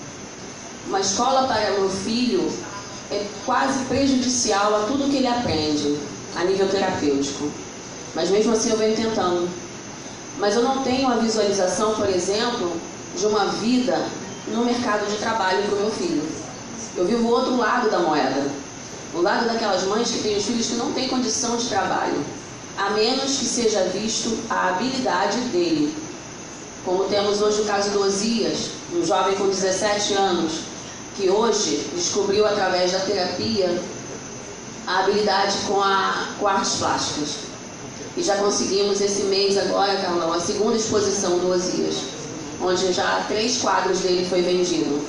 Uma escola para meu filho é quase prejudicial a tudo que ele aprende, a nível terapêutico. Mas mesmo assim eu venho tentando. Mas eu não tenho a visualização, por exemplo, de uma vida no mercado de trabalho para o meu filho. Eu vivo o outro lado da moeda. O lado daquelas mães que têm os filhos que não têm condição de trabalho, a menos que seja visto a habilidade dele. Como temos hoje o caso do Osias, um jovem com 17 anos, que hoje descobriu através da terapia a habilidade com artes plásticas. E já conseguimos esse mês agora, Carlão, a segunda exposição do Osias, onde já 3 quadros dele foi vendido.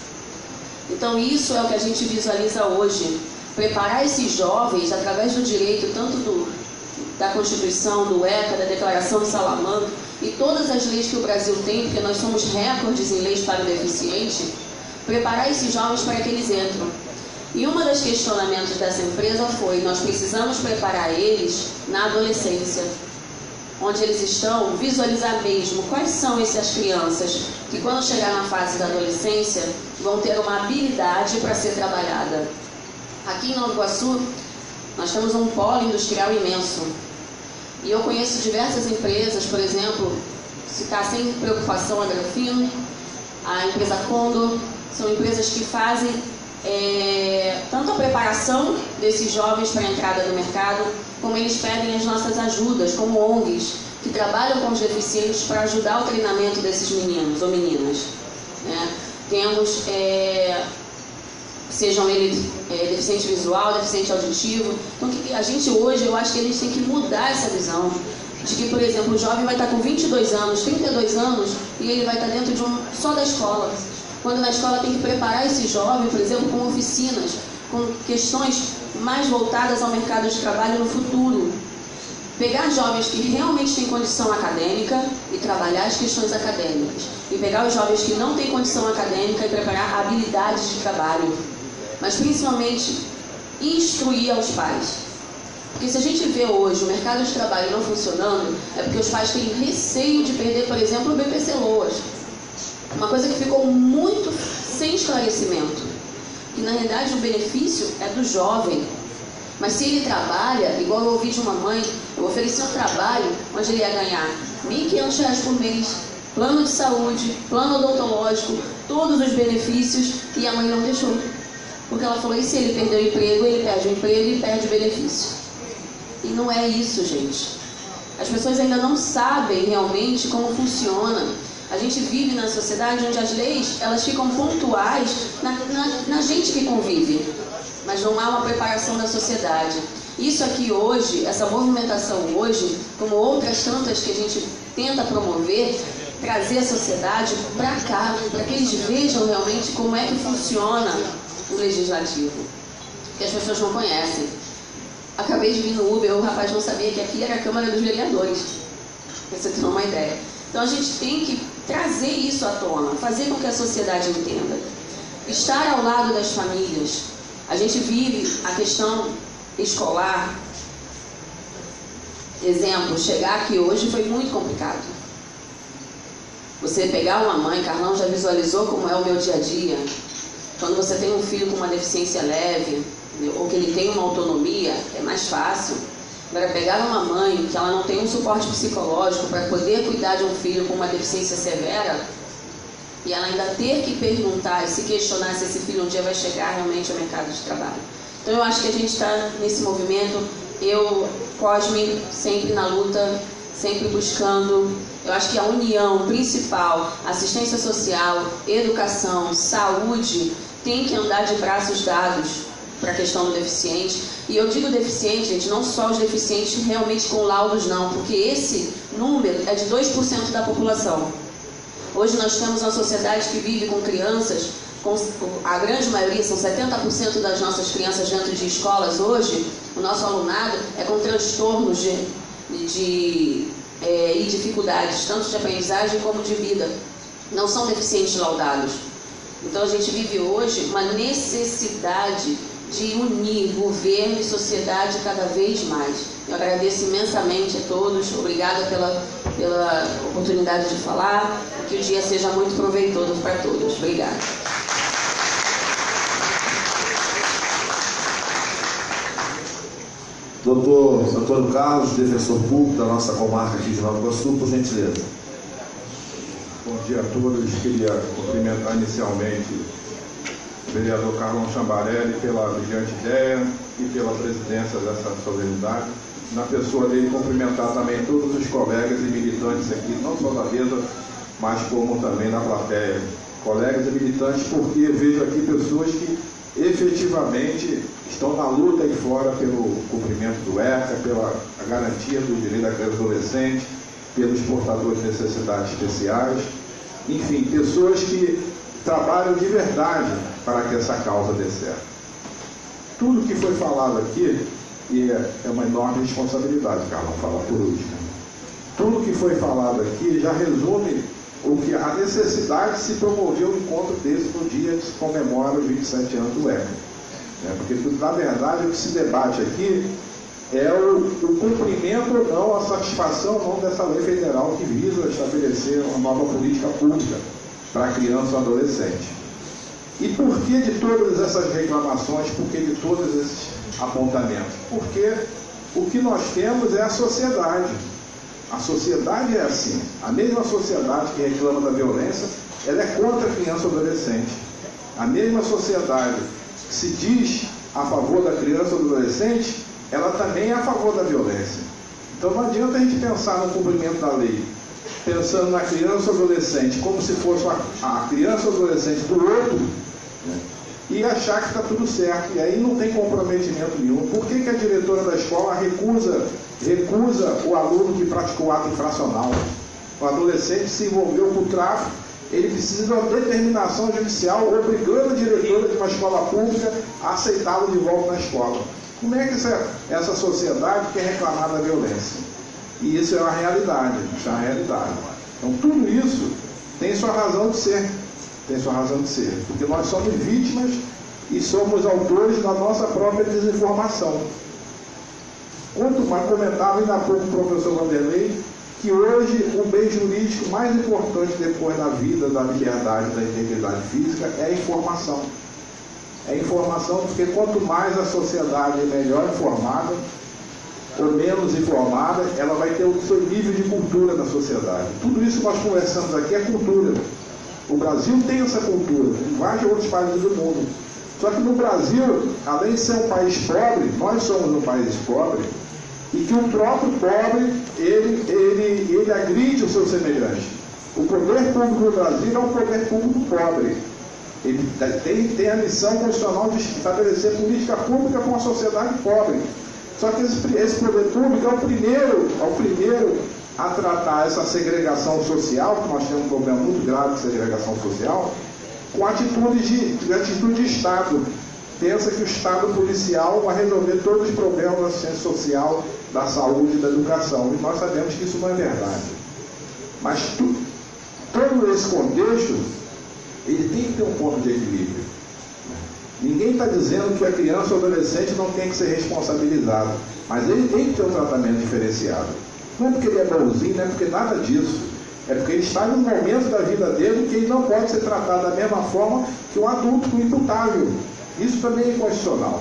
Então isso é o que a gente visualiza hoje. Preparar esses jovens através do direito, tanto da Constituição, do ECA, da Declaração de Salamanca e todas as leis que o Brasil tem, porque nós somos recordes em leis para o deficiente, preparar esses jovens para que eles entram. E um dos questionamentos dessa empresa foi: nós precisamos preparar eles na adolescência, onde eles estão, visualizar mesmo quais são essas crianças que quando chegar na fase da adolescência vão ter uma habilidade para ser trabalhada. Aqui em Nova Iguaçu nós temos um polo industrial imenso e eu conheço diversas empresas, por exemplo, citar sem preocupação a Grafino, a empresa Condor, são empresas que fazem tanto a preparação desses jovens para a entrada no mercado, como eles pedem as nossas ajudas, como ONGs, que trabalham com os deficientes para ajudar o treinamento desses meninos ou meninas. Né? Temos, sejam eles deficiente visual, deficiente auditivo. Então, a gente hoje, eu acho que a gente tem que mudar essa visão de que, por exemplo, o jovem vai estar com 22 anos, 32 anos, e ele vai estar dentro só da escola. Quando na escola tem que preparar esse jovem, por exemplo, com oficinas, com questões mais voltadas ao mercado de trabalho no futuro. Pegar jovens que realmente têm condição acadêmica e trabalhar as questões acadêmicas. E pegar os jovens que não têm condição acadêmica e preparar habilidades de trabalho. Mas principalmente instruir aos pais. Porque se a gente vê hoje o mercado de trabalho não funcionando, é porque os pais têm receio de perder, por exemplo, o BPC Loas. Uma coisa que ficou muito sem esclarecimento. Que na realidade o benefício é do jovem. Mas se ele trabalha, igual eu ouvi de uma mãe, eu ofereci um trabalho onde ele ia ganhar R$ 1.500 por mês, plano de saúde, plano odontológico, todos os benefícios, e a mãe não deixou. Porque ela falou: e se ele perder o emprego, ele perde o emprego e perde o benefício. E não é isso, gente. As pessoas ainda não sabem realmente como funciona. A gente vive na sociedade onde as leis elas ficam pontuais na gente que convive, mas não há uma preparação da sociedade. Isso aqui hoje, essa movimentação hoje, como outras tantas que a gente tenta promover, trazer a sociedade para cá, para que eles vejam realmente como é que funciona o legislativo, que as pessoas não conhecem. Acabei de vir no Uber, o rapaz não sabia que aqui era a Câmara dos Vereadores, para você ter uma ideia. Então a gente tem que trazer isso à tona, fazer com que a sociedade entenda. Estar ao lado das famílias. A gente vive a questão escolar. Exemplo, chegar aqui hoje foi muito complicado. Você pegar uma mãe, Carlão já visualizou como é o meu dia a dia. Quando você tem um filho com uma deficiência leve, ou que ele tem uma autonomia, é mais fácil. Agora, pegar uma mãe que ela não tem um suporte psicológico para poder cuidar de um filho com uma deficiência severa, e ela ainda ter que perguntar e se questionar se esse filho um dia vai chegar realmente ao mercado de trabalho. Então, eu acho que a gente está nesse movimento, eu, Cosme, sempre na luta, sempre buscando. Eu acho que a união principal, assistência social, educação, saúde, tem que andar de braços dados para a questão do deficiente. E eu digo deficiente, gente, não só os deficientes realmente com laudos não, porque esse número é de 2% da população. Hoje nós temos uma sociedade que vive com crianças, a grande maioria, são 70% das nossas crianças dentro de escolas hoje, o nosso alunado é com transtornos e dificuldades, tanto de aprendizagem como de vida. Não são deficientes laudados. Então a gente vive hoje uma necessidade de unir governo e sociedade cada vez mais. Eu agradeço imensamente a todos, obrigada pela oportunidade de falar, que o dia seja muito proveitoso para todos. Obrigada. Doutor Antônio Carlos, defensor público da nossa comarca aqui de Nova Iguaçu, por gentileza. Bom dia a todos. Queria cumprimentar inicialmente o vereador Carlão Chambarelli pela brilhante ideia e pela presidência dessa solenidade. Na pessoa dele, cumprimentar também todos os colegas e militantes aqui, não só da mesa, mas como também na plateia. Colegas e militantes, porque vejo aqui pessoas que efetivamente estão na luta aí fora pelo cumprimento do ERCA, pela garantia do direito da criança e adolescente, pelos portadores de necessidades especiais, enfim, pessoas que trabalham de verdade para que essa causa dê certo. Tudo que foi falado aqui, e é uma enorme responsabilidade, Carlão, falar por último. Tudo que foi falado aqui já resume o que a necessidade de se promover um encontro desse no dia que se comemora os 27 anos do ERCA. Porque, na verdade, o que se debate aqui é o cumprimento ou não, a satisfação ou não dessa lei federal que visa estabelecer uma nova política pública para a criança ou adolescente. E por que de todas essas reclamações, por que de todos esses apontamentos? Porque o que nós temos é a sociedade. A sociedade é assim. A mesma sociedade que reclama da violência, ela é contra a criança ou adolescente. A mesma sociedade que se diz a favor da criança ou do adolescente, ela também é a favor da violência. Então não adianta a gente pensar no cumprimento da lei, pensando na criança ou adolescente como se fosse a criança ou adolescente do outro, né, e achar que está tudo certo. E aí não tem comprometimento nenhum. Por que a diretora da escola recusa o aluno que praticou ato infracional? O adolescente se envolveu com o tráfico, ele precisa de uma determinação judicial obrigando a diretora de uma escola pública a aceitá-lo de volta na escola. Como é que essa sociedade quer reclamar da violência? E isso é uma realidade, isso é uma realidade. Então tudo isso tem sua razão de ser, porque nós somos vítimas e somos autores da nossa própria desinformação. Quanto mais comentava ainda há pouco o professor Vanderlei, que hoje o bem jurídico mais importante depois da vida, da liberdade, da integridade física é a informação. É a informação, porque quanto mais a sociedade é melhor informada ou menos informada, ela vai ter o seu nível de cultura da sociedade. Tudo isso que nós conversamos aqui é cultura. O Brasil tem essa cultura, em vários outros países do mundo. Só que no Brasil, além de ser um país pobre, nós somos um país pobre, e que o próprio pobre, ele agride o seu semelhante. O poder público do Brasil é um poder público pobre. Ele tem a missão constitucional de estabelecer política pública com a sociedade pobre. Só que esse poder público é o primeiro a tratar essa segregação social, que nós temos um problema muito grave de segregação social, com atitude de Estado. Pensa que o Estado policial vai resolver todos os problemas da assistência social, da saúde e da educação. E nós sabemos que isso não é verdade. Mas todo esse contexto, ele tem que ter um ponto de equilíbrio. Ninguém está dizendo que a criança ou adolescente não tem que ser responsabilizado, mas ele tem que ter um tratamento diferenciado. Não é porque ele é bonzinho, não é porque nada disso. É porque ele está num momento da vida dele que ele não pode ser tratado da mesma forma que um adulto imputável. Isso também é inconstitucional.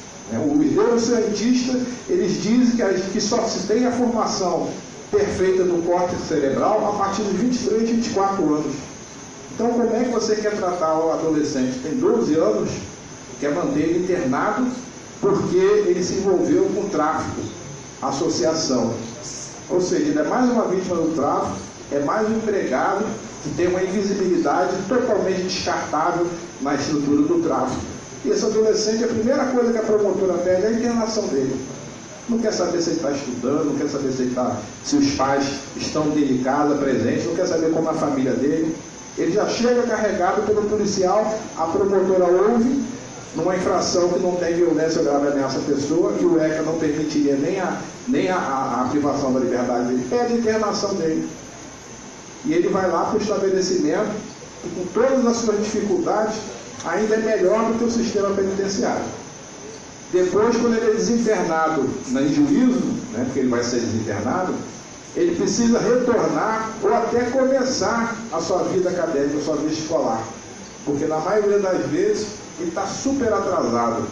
Os neurocientistas, eles dizem que só se tem a formação perfeita do córtex cerebral a partir dos 23, 24 anos. Então, como é que você quer tratar o adolescente que tem 12 anos, quer manter ele internado porque ele se envolveu com tráfico, associação? Ou seja, ele é mais uma vítima do tráfico, é mais um empregado que tem uma invisibilidade totalmente descartável na estrutura do tráfico. E esse adolescente, a primeira coisa que a promotora pede é a internação dele. Não quer saber se ele está estudando, não quer saber se os pais estão dentro de casa, presentes, não quer saber como é a família dele. Ele já chega carregado pelo policial, a promotora ouve, numa infração que não tem violência ou grave ameaça à pessoa, que o ECA não permitiria nem a privação da liberdade dele, pede a internação dele. E ele vai lá para o estabelecimento, e com todas as suas dificuldades, ainda é melhor do que o sistema penitenciário. Depois, quando ele é desinternado em juízo, porque ele vai ser desinternado, ele precisa retornar ou até começar a sua vida acadêmica, a sua vida escolar. Porque na maioria das vezes ele está super atrasado.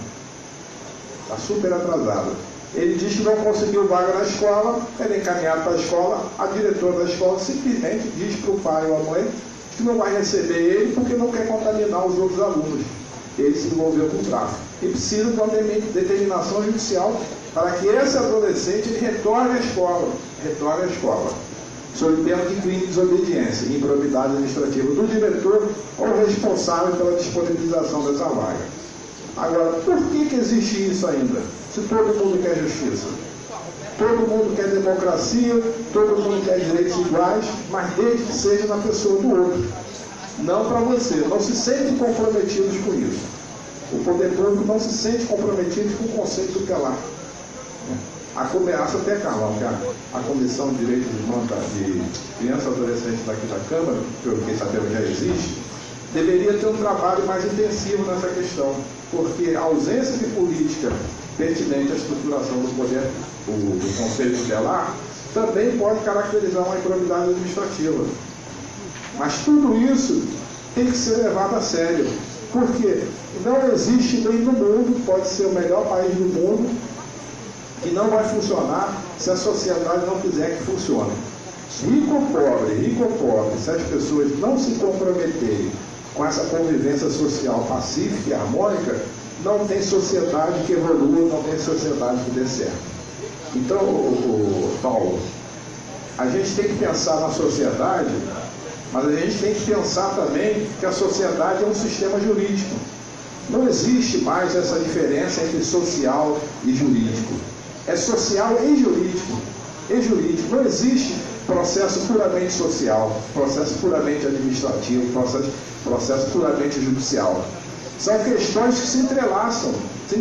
Está super atrasado. Ele diz que não conseguiu vaga na escola, ele é encaminhado para a escola, a diretora da escola simplesmente diz para o pai ou a mãe que não vai receber ele porque não quer contaminar os outros alunos. Ele se envolveu com o tráfico. E precisa de uma determinação judicial para que esse adolescente ele retorne à escola, sob pena de crime de desobediência e improbidade administrativa do diretor ou responsável pela disponibilização dessa vaga. Agora, por que existe isso ainda? Se todo mundo quer justiça, todo mundo quer democracia, todo mundo quer direitos iguais, mas desde que seja na pessoa do outro, não para você. Não se sentem comprometidos com isso. O poder público não se sente comprometido com o conceito tutelar. A começa até, Carlão, que a Comissão de Direitos de Criança e Adolescente daqui da Câmara, que eu fiquei sabendo já existe, deveria ter um trabalho mais intensivo nessa questão, porque a ausência de política pertinente à estruturação do poder, do Conselho Tutelar, também pode caracterizar uma improbidade administrativa. Mas tudo isso tem que ser levado a sério, porque não existe lei no mundo, pode ser o melhor país do mundo, que não vai funcionar se a sociedade não quiser que funcione. Rico ou pobre, se as pessoas não se comprometerem com essa convivência social pacífica e harmônica, não tem sociedade que evolua, não tem sociedade que dê certo. Então, Paulo, a gente tem que pensar na sociedade, mas a gente tem que pensar também que a sociedade é um sistema jurídico. Não existe mais essa diferença entre social e jurídico. É social e jurídico. Não existe processo puramente social, processo puramente administrativo, processo puramente judicial. São questões que se entrelaçam.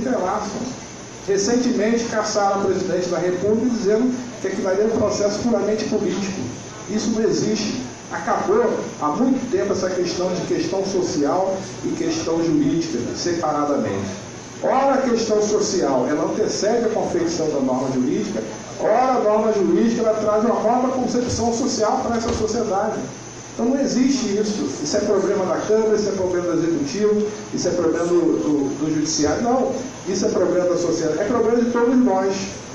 Recentemente caçaram o presidente da República dizendo que aquilo ali é um processo puramente político. Isso não existe. Acabou há muito tempo essa questão de questão social e questão jurídica, separadamente. Ora, a questão social, ela antecede a confecção da norma jurídica, ora, a norma jurídica, ela traz uma nova concepção social para essa sociedade. Então não existe isso. Isso é problema da Câmara, isso é problema do Executivo, isso é problema do Judiciário. Não, isso é problema da sociedade, é problema de todos nós.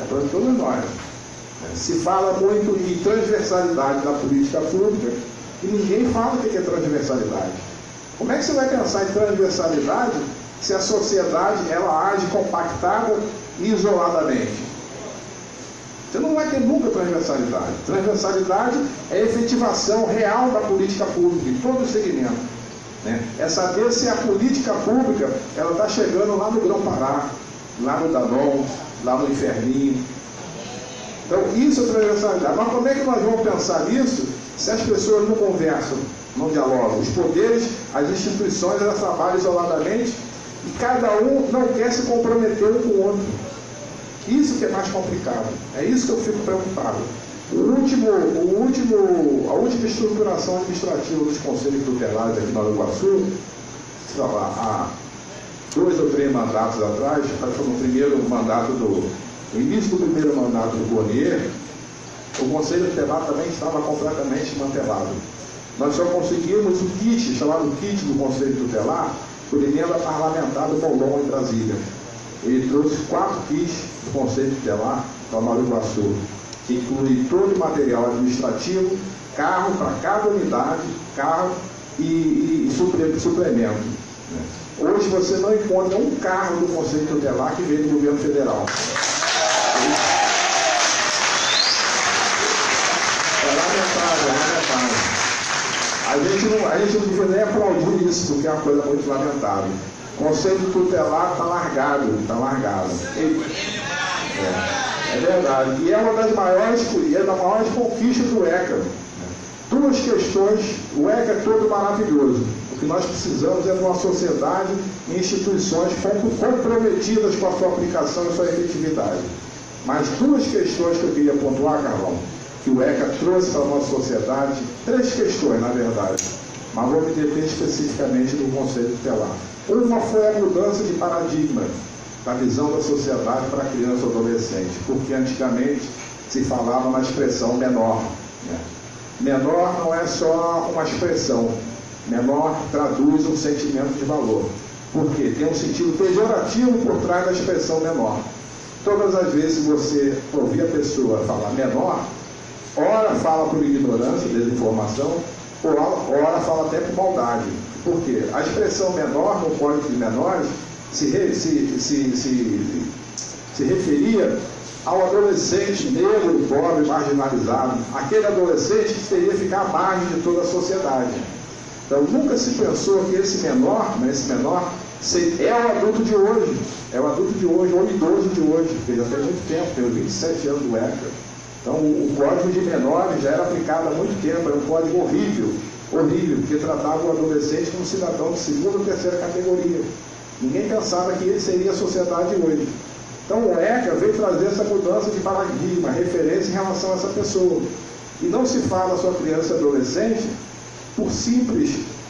Se fala muito em transversalidade da política pública e ninguém fala o que é transversalidade. Como é que você vai pensar em transversalidade se a sociedade ela age compactada e isoladamente? Você não vai ter nunca transversalidade. Transversalidade é a efetivação real da política pública em todo o segmento. É saber se a política pública ela está chegando lá no Grão-Pará, lá no Danon, lá no Inferninho. Então isso é transversalidade. Mas como é que nós vamos pensar nisso se as pessoas não conversam, não dialogam? Os poderes, as instituições, elas trabalham isoladamente e cada um não quer se comprometer um com o outro. Isso que é mais complicado. É isso que eu fico preocupado. O a última estruturação administrativa dos conselhos tutelares aqui em Nova Iguaçu, há 2 ou 3 mandatos atrás, foi no primeiro mandato no início do primeiro mandato do Gornier, o Conselho Tutelar também estava completamente desmantelado. Nós só conseguimos o kit, chamado kit do Conselho Tutelar, por emenda parlamentar do Molon em Brasília. Ele trouxe 4 kits do Conselho Tutelar para Nova Iguaçu, que inclui todo o material administrativo, carro para cada unidade, carro e suplemento. Hoje você não encontra um carro do Conselho Tutelar que veio do governo federal. A gente não devia nem aplaudir isso, porque é uma coisa muito lamentável. O Conselho Tutelar está largado, É verdade. E é uma das maiores conquistas do ECA. 2 questões, o ECA é todo maravilhoso. O que nós precisamos é de uma sociedade e instituições comprometidas com a sua aplicação e sua efetividade. Mas 2 questões que eu queria pontuar, Carlão, que o ECA trouxe para a nossa sociedade, 3 questões, na verdade, mas vou me deter especificamente no Conselho Tutelar. Uma foi a mudança de paradigma da visão da sociedade para a criança e adolescente, porque antigamente se falava na expressão menor. Menor não é só uma expressão, menor traduz um sentimento de valor, porque tem um sentido pejorativo por trás da expressão menor. Todas as vezes que você ouvir a pessoa falar menor, ora fala por ignorância, desinformação, ora fala até por maldade. Por quê? A expressão menor no Código de Menores se referia ao adolescente negro, pobre, marginalizado, aquele adolescente que teria que ficar à margem de toda a sociedade. Então nunca se pensou que esse menor é o adulto de hoje, ou o idoso de hoje, porque já tem muito tempo, tem 27 anos do ECA. Então o Código de Menores já era aplicado há muito tempo, era um código horrível, porque tratava o adolescente como cidadão de 2ª ou 3ª categoria. Ninguém pensava que ele seria a sociedade hoje. Então o ECA veio trazer essa mudança de paradigma, referência em relação a essa pessoa. E não se fala só criança e adolescente por simples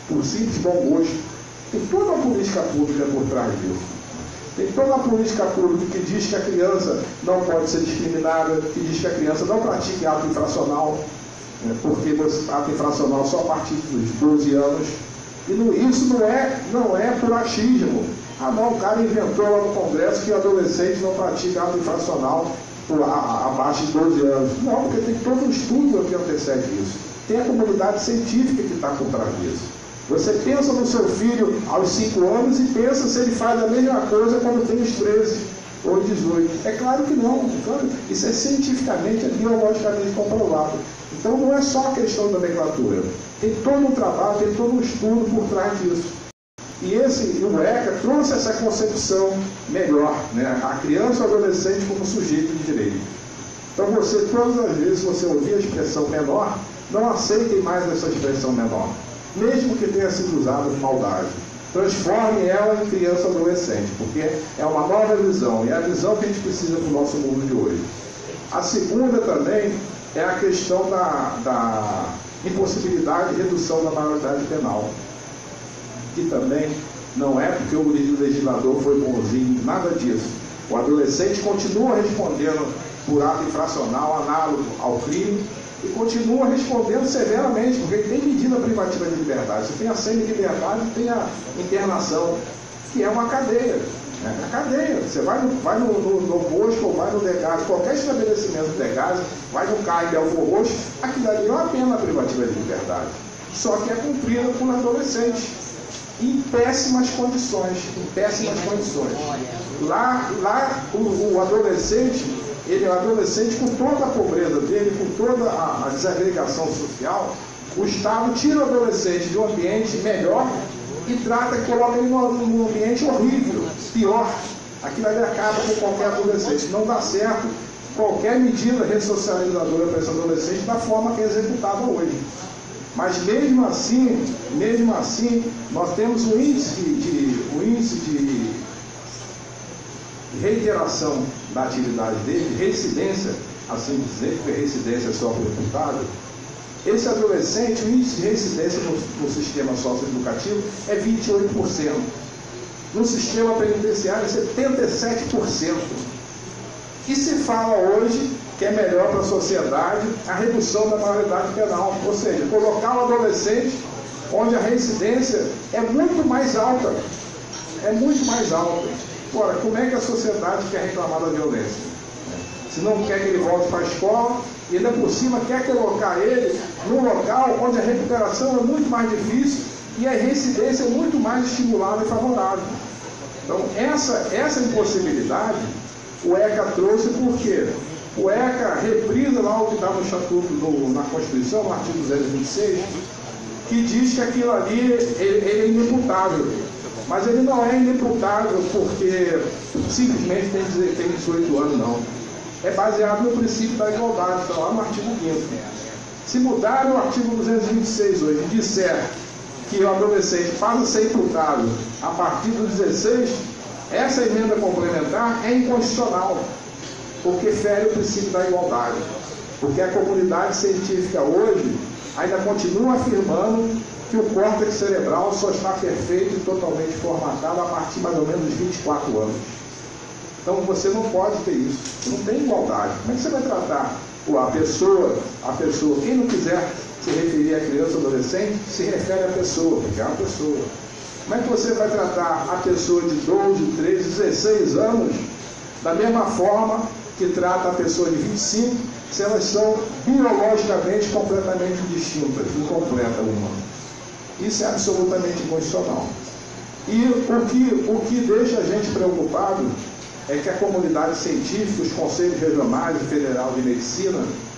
bom gosto. Tem toda uma política pública por trás disso. Tem toda uma política pública que diz que a criança não pode ser discriminada, que diz que a criança não pratique ato infracional, porque ato infracional só a partir dos 12 anos. E isso não é por achismo. Ah não, o cara inventou lá no Congresso que o adolescente não pratica ato infracional abaixo de 12 anos. Não, porque tem todo um estudo que antecede isso. Tem a comunidade científica que está por trás disso. Você pensa no seu filho aos 5 anos e pensa se ele faz a mesma coisa quando tem os 13 ou 18. É claro que não. Isso é cientificamente, biologicamente comprovado. Então não é só a questão da nomenclatura. Tem todo um trabalho, tem todo um estudo por trás disso. E o ECA trouxe essa concepção melhor, a criança e o adolescente como sujeito de direito. Então todas as vezes você ouvir a expressão menor, não aceitem mais essa expressão menor, mesmo que tenha sido usada com maldade. Transforme ela em criança e adolescente, porque é uma nova visão, e é a visão que a gente precisa para o nosso mundo de hoje. A segunda também é a questão da impossibilidade de redução da maioridade penal, que também não é porque o legislador foi bonzinho, nada disso. O adolescente continua respondendo por ato infracional análogo ao crime e continua respondendo severamente, porque ele tem medida privativa de liberdade. Você tem a semi-liberdade e tem a internação, que é uma cadeia. A cadeia. Você vai no Bosco ou vai no Degás, qualquer estabelecimento de Degás, vai no CAI Belfor Roxo, aquilo ali é uma pena privativa de liberdade. Só que é cumprida por adolescentes. Em péssimas condições. Lá o adolescente, ele é um adolescente com toda a pobreza dele, com toda a desagregação social. O Estado tira o adolescente de um ambiente melhor e coloca ele num ambiente horrível, pior. Aquilo ali acaba com qualquer adolescente. Não dá certo qualquer medida ressocializadora para esse adolescente da forma que é executada hoje. Mas mesmo assim, nós temos um índice de reiteração da atividade dele, de reincidência, assim dizer, porque reincidência é só para o imputado, esse adolescente, o índice de reincidência no sistema socioeducativo é 28%. No sistema penitenciário é 77%. E se fala hoje que é melhor para a sociedade a redução da maioridade penal, ou seja, colocar o adolescente onde a reincidência é muito mais alta. É muito mais alta. Ora, como é que a sociedade quer reclamar da violência? Se não quer que ele volte para a escola, e ainda por cima quer colocar ele num local onde a recuperação é muito mais difícil e a reincidência é muito mais estimulada e favorável. Então, essa impossibilidade, o ECA trouxe porque o ECA reprisa lá o que está no Estatuto, na Constituição, no artigo 226, que diz que aquilo ali ele é inimputável. Mas ele não é inimputável porque simplesmente tem 18 anos, não. É baseado no princípio da igualdade, está lá no artigo 5º. Se mudar o artigo 226 hoje e disser que o adolescente passa a ser imputável a partir do 16, essa emenda complementar é inconstitucional, porque fere o princípio da igualdade. Porque a comunidade científica hoje ainda continua afirmando que o córtex cerebral só está perfeito e totalmente formatado a partir mais ou menos dos 24 anos. Então você não pode ter isso, não tem igualdade. Como é que você vai tratar a pessoa, quem não quiser se referir a criança ou adolescente, se refere à pessoa, porque é uma pessoa. Como é que você vai tratar a pessoa de 12, 13, 16 anos da mesma forma que trata a pessoa de 25, se elas são biologicamente completamente distintas, incompleta uma? Isso é absolutamente inconstitucional. E o que deixa a gente preocupado é que a comunidade científica, os conselhos regionais e federal de medicina,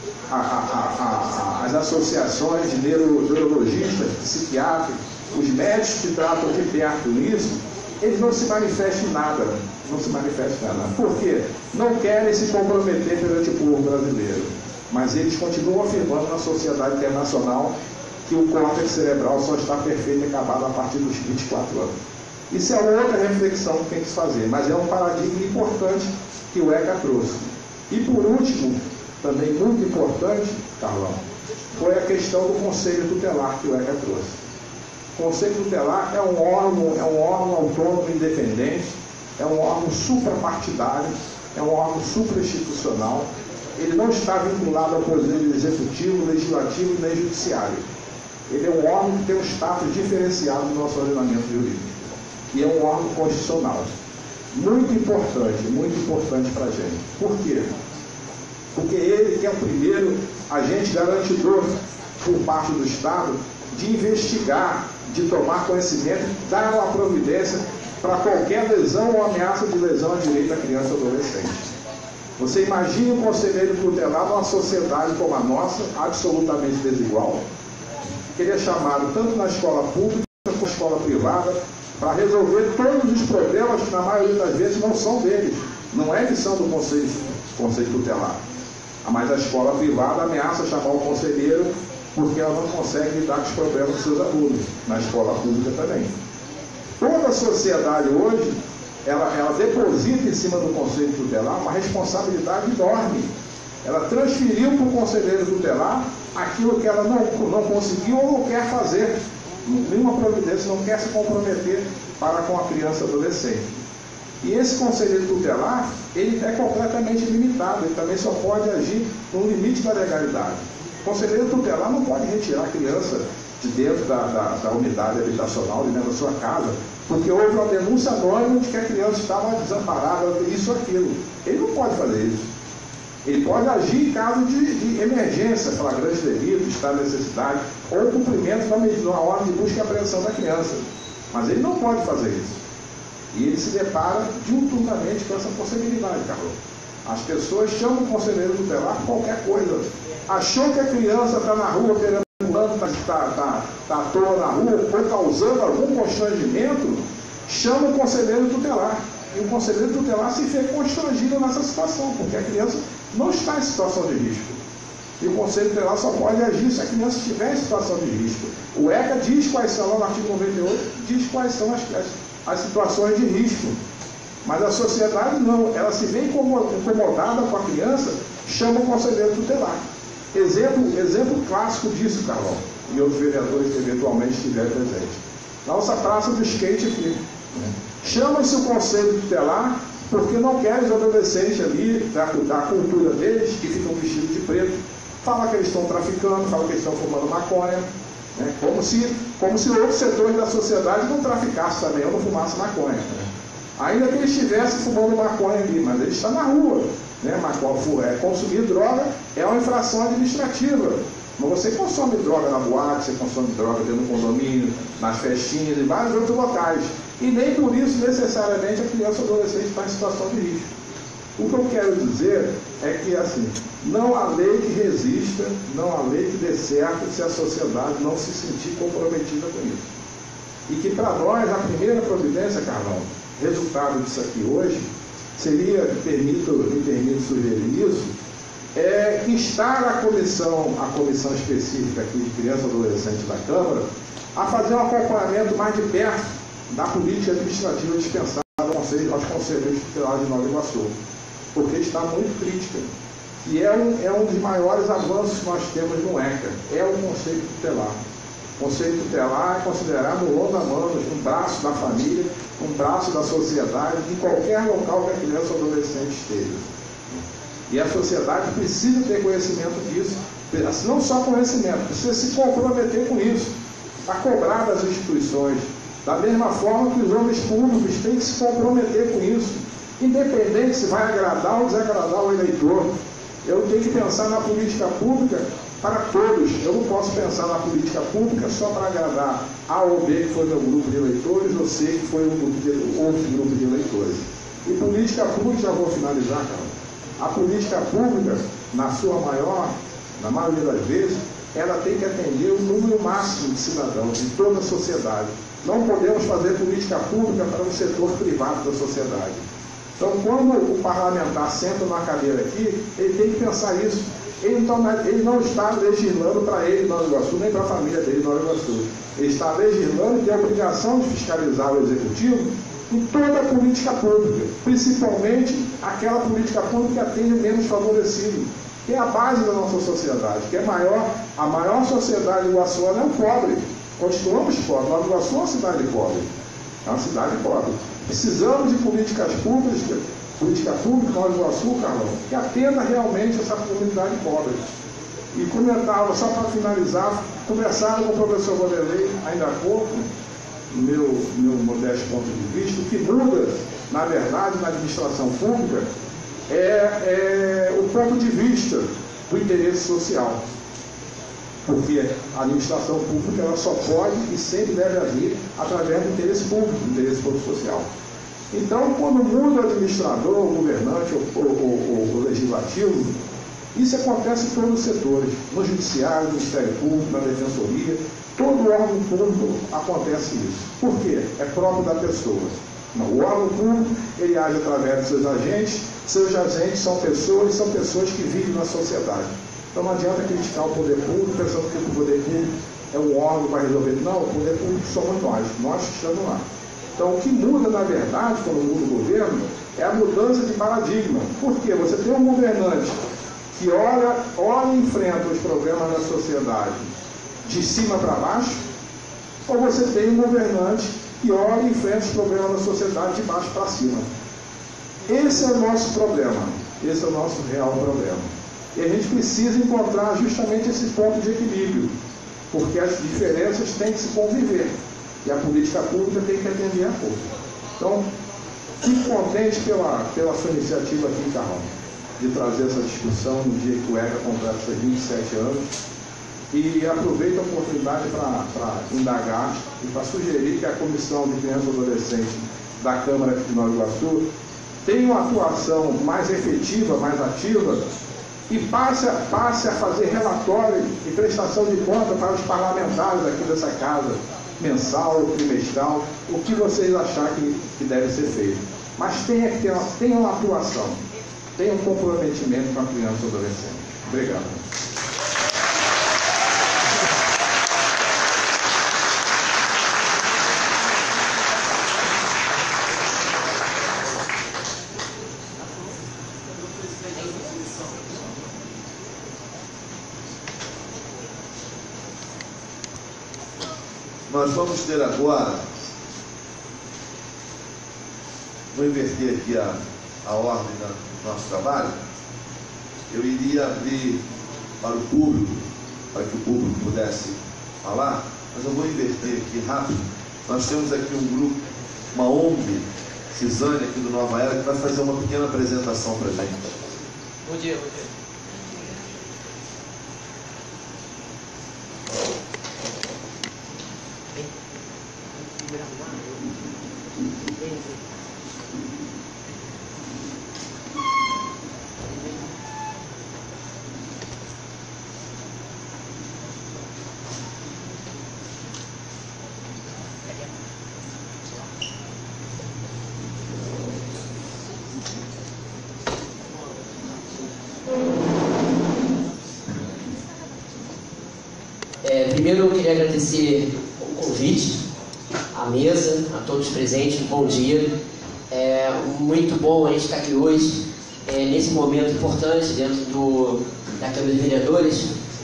as associações de neurologistas, psiquiatras, os médicos que tratam de perto isso, eles não se manifestam em nada. Não se manifestam em nada. Por quê? Não querem se comprometer perante o povo brasileiro. Mas eles continuam afirmando na sociedade internacional que o córtex cerebral só está perfeito e acabado a partir dos 24 anos. Isso é outra reflexão que tem que se fazer, mas é um paradigma importante que o ECA trouxe. E por último, também muito importante, Carlão, foi a questão do Conselho Tutelar que o ECA trouxe. O Conselho Tutelar é um órgão autônomo independente, é um órgão suprapartidário, é um órgão suprainstitucional. Ele não está vinculado ao Poder Executivo, Legislativo e nem Judiciário. Ele é um órgão que tem um status diferenciado no nosso ordenamento jurídico. E é um órgão constitucional. Muito importante para a gente. Por quê? Porque ele que é o primeiro agente garantidor por parte do Estado de investigar, de tomar conhecimento, dar uma providência para qualquer lesão ou ameaça de lesão a direito da criança ou adolescente. Você imagina um conselheiro tutelar numa sociedade como a nossa, absolutamente desigual, que ele é chamado tanto na escola pública quanto na escola privada para resolver todos os problemas que na maioria das vezes não são deles, não é missão do conselho tutelar. Mas a escola privada ameaça chamar o conselheiro porque ela não consegue lidar com os problemas dos seus alunos, na escola pública também. Toda a sociedade hoje, ela deposita em cima do conselho tutelar uma responsabilidade enorme. Ela transferiu para o conselheiro tutelar aquilo que ela não conseguiu ou não quer fazer. Nenhuma providência, não quer se comprometer para com a criança e adolescente. E esse conselheiro tutelar, ele é completamente limitado, ele também só pode agir no limite da legalidade. O conselheiro tutelar não pode retirar a criança de dentro da unidade habitacional, de dentro da sua casa, porque houve uma denúncia anônima de que a criança estava desamparada, isso ou aquilo. Ele não pode fazer isso. Ele pode agir em caso de emergência, flagrante delito, estado de necessidade, ou cumprimento da uma ordem de busca e apreensão da criança. Mas ele não pode fazer isso. E ele se depara diuturnamente com essa possibilidade, Carlos. As pessoas chamam o conselheiro tutelar por qualquer coisa. Achou que a criança está na rua perambulando, está à toa na rua, ou causando algum constrangimento, chama o conselheiro tutelar. E o conselheiro tutelar se vê constrangido nessa situação, porque a criança não está em situação de risco. E o conselho tutelar só pode agir se a criança estiver em situação de risco. O ECA diz quais são, lá no artigo 98, diz quais são as situações de risco. Mas a sociedade não, ela se vê incomodada com a criança chama o conselheiro tutelar. Exemplo clássico disso, Carlão, e outros vereadores que eventualmente estiverem presentes. Nossa praça do skate aqui. Chama-se o conselho tutelar porque não querem os adolescentes ali, da cultura deles, que ficam vestidos de preto, fala que eles estão traficando, fala que eles estão fumando maconha, né? Como se outros setores da sociedade não traficassem também ou não fumassem maconha. Né? Ainda que eles estivessem fumando maconha ali, mas eles estão na rua. Né? Consumir droga é uma infração administrativa. Mas você consome droga na boate, você consome droga dentro do condomínio, nas festinhas e vários outros locais. E nem por isso necessariamente a criança ou adolescente está em situação de risco. O que eu quero dizer é que, assim, não há lei que resista, não há lei que dê certo se a sociedade não se sentir comprometida com isso. E que para nós, a primeira providência, Carlão, resultado disso aqui hoje, seria, me permito sugerir isso, é instar a comissão específica aqui de criança e adolescente da Câmara, a fazer um acompanhamento mais de perto da política administrativa dispensada aos conselheiros tutelares de Nova Iguaçu, porque está muito crítica. E é um dos maiores avanços que nós temos no ECA, é o Conselho Tutelar. O Conselho Tutelar é considerado um longa-manos, um braço da família, um braço da sociedade, em qualquer local que a criança ou adolescente esteja. E a sociedade precisa ter conhecimento disso, não só conhecimento, precisa se comprometer com isso, a cobrar das instituições, da mesma forma que os homens públicos têm que se comprometer com isso, independente se vai agradar ou desagradar o eleitor. Eu tenho que pensar na política pública para todos. Eu não posso pensar na política pública só para agradar A ou B, que foi meu grupo de eleitores, ou C, que foi outro grupo de eleitores. E política pública, já vou finalizar, cara. A política pública, na maioria das vezes, ela tem que atender o número máximo de cidadãos de toda a sociedade. Não podemos fazer política pública para o setor privado da sociedade. Então, quando o parlamentar senta na cadeira aqui, ele tem que pensar isso. Ele não está legislando para ele, Nova Iguaçu, nem para a família dele, Nova Iguaçu. Ele está legislando e tem a obrigação de fiscalizar o executivo em toda a política pública, principalmente aquela política pública que atende o menos favorecido, que é a base da nossa sociedade, que é a maior sociedade iguaçuana é o pobre. Continuamos pobres. Nova Iguaçu é uma cidade pobre. É uma cidade pobre. Precisamos de política pública, Nova Iguaçu, Carlão, que atenda realmente essa comunidade pobre. E comentava, só para finalizar, conversava com o professor Vanderlei ainda há pouco, no meu modesto ponto de vista, o que muda, na verdade, na administração pública é o ponto de vista do interesse social. Porque a administração pública ela só pode e sempre deve agir através do interesse público social. Então, quando muda o administrador, o governante, o legislativo, isso acontece em todos os setores, no judiciário, no Ministério Público, na defensoria, todo órgão público acontece isso. Por quê? É próprio da pessoa. O órgão público, ele age através dos seus agentes são pessoas que vivem na sociedade. Então não adianta criticar o poder público pensando que o poder público é um órgão para resolver. Não, o poder público somos nós que estamos lá. Então o que muda, na verdade, quando muda o governo, é a mudança de paradigma. Por quê? Você tem um governante que olha e enfrenta os problemas da sociedade de cima para baixo, ou você tem um governante que olha e enfrenta os problemas da sociedade de baixo para cima. Esse é o nosso problema. Esse é o nosso real problema. E a gente precisa encontrar justamente esse ponto de equilíbrio, porque as diferenças têm que se conviver, e a política pública tem que atender a todos. Então, fico contente pela sua iniciativa aqui, Carlão, de trazer essa discussão no dia que o ECA completa seus 27 anos, e aproveito a oportunidade para indagar e para sugerir que a Comissão de Criança e Adolescente da Câmara de Nova Iguaçu tenha uma atuação mais efetiva, mais ativa, e passe a fazer relatório e prestação de conta para os parlamentares aqui dessa casa, mensal, trimestral, o que vocês acharem que deve ser feito. Mas tenha uma atuação, tenha um comprometimento com a criança e adolescente. Obrigado. Nós vamos ter agora, vou inverter aqui a ordem do nosso trabalho. Eu iria abrir para o público, para que o público pudesse falar, mas eu vou inverter aqui rápido. Nós temos aqui um grupo, uma ONG, Cisane, aqui do Nova Era, que vai fazer uma pequena apresentação para a gente. Bom dia, bom dia. Primeiro eu queria agradecer o convite, à mesa, a todos presentes, bom dia. É muito bom a gente estar aqui hoje, nesse momento importante dentro da Câmara de Vereadores.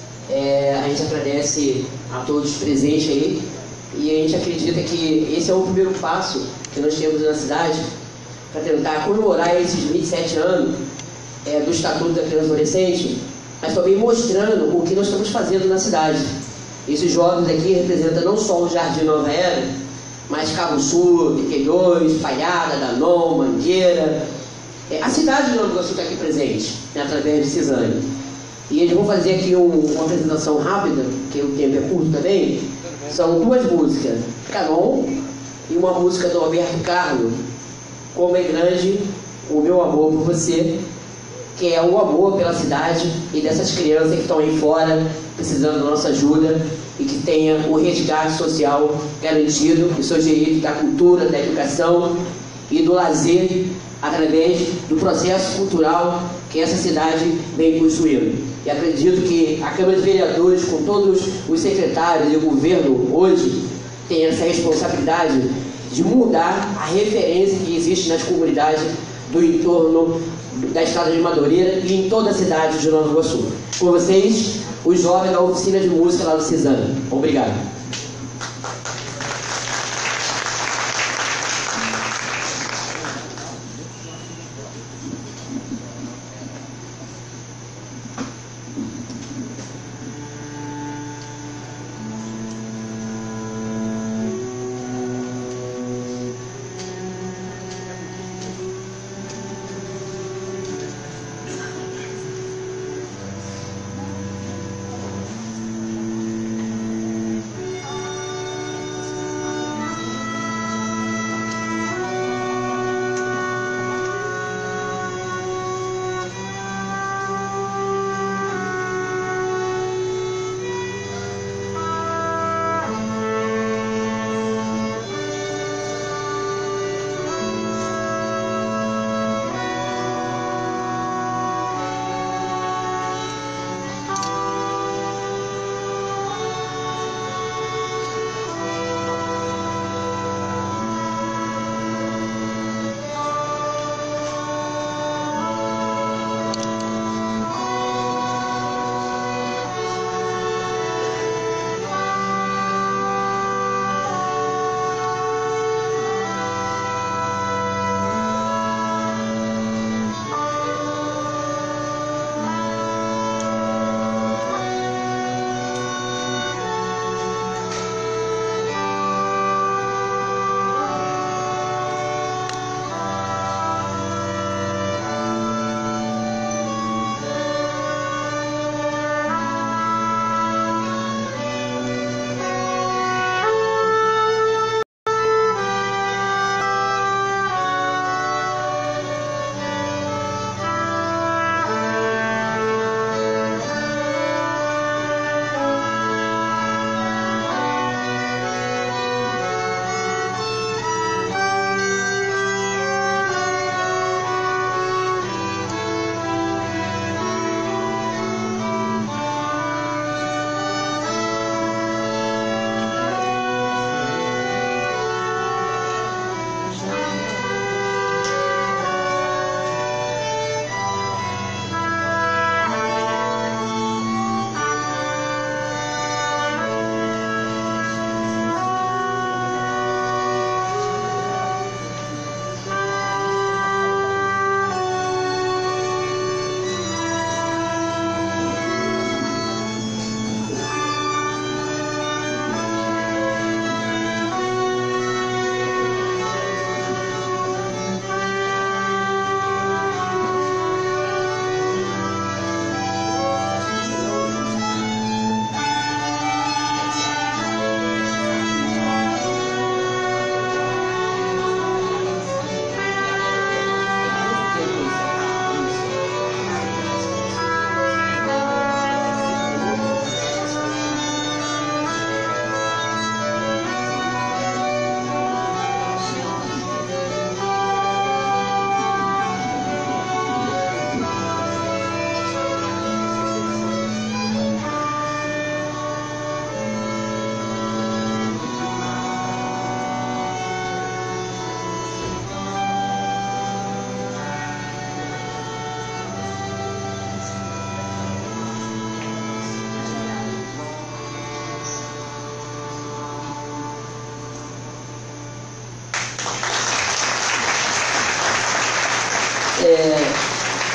A gente agradece a todos presentes aí e a gente acredita que esse é o primeiro passo que nós temos na cidade para tentar comemorar esses 27 anos do Estatuto da Criança e Adolescente, mas também mostrando o que nós estamos fazendo na cidade. Esses jovens aqui representam não só o Jardim Nova Era, mas Cabo Sul, Piquelhões, Palhada, Danon, Mangueira. A cidade de Nova Iguaçu está aqui presente, através de Cisane. E eles vão fazer aqui uma apresentação rápida, porque o tempo é curto também. São duas músicas, Danon e uma música do Alberto Carlos, Como é Grande o Meu Amor por Você, que é o amor pela cidade e dessas crianças que estão aí fora precisando da nossa ajuda e que tenha o resgate social garantido, os seus direitos da cultura, da educação e do lazer através do processo cultural que essa cidade vem construindo. E acredito que a Câmara de Vereadores, com todos os secretários e o governo hoje, tem essa responsabilidade de mudar a referência que existe nas comunidades do entorno da Estrada de Madureira e em toda a cidade de Nova Iguaçu. Com vocês, os jovens da oficina de música lá do Cisane. Obrigado.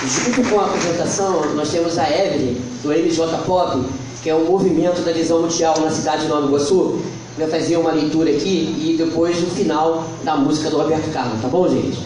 Junto com a apresentação, nós temos a Evelyn, do MJ Pop, que é um movimento da visão mundial na cidade de Nova Iguaçu. Vai fazer uma leitura aqui e depois o final da música do Roberto Carlos, tá bom, gente?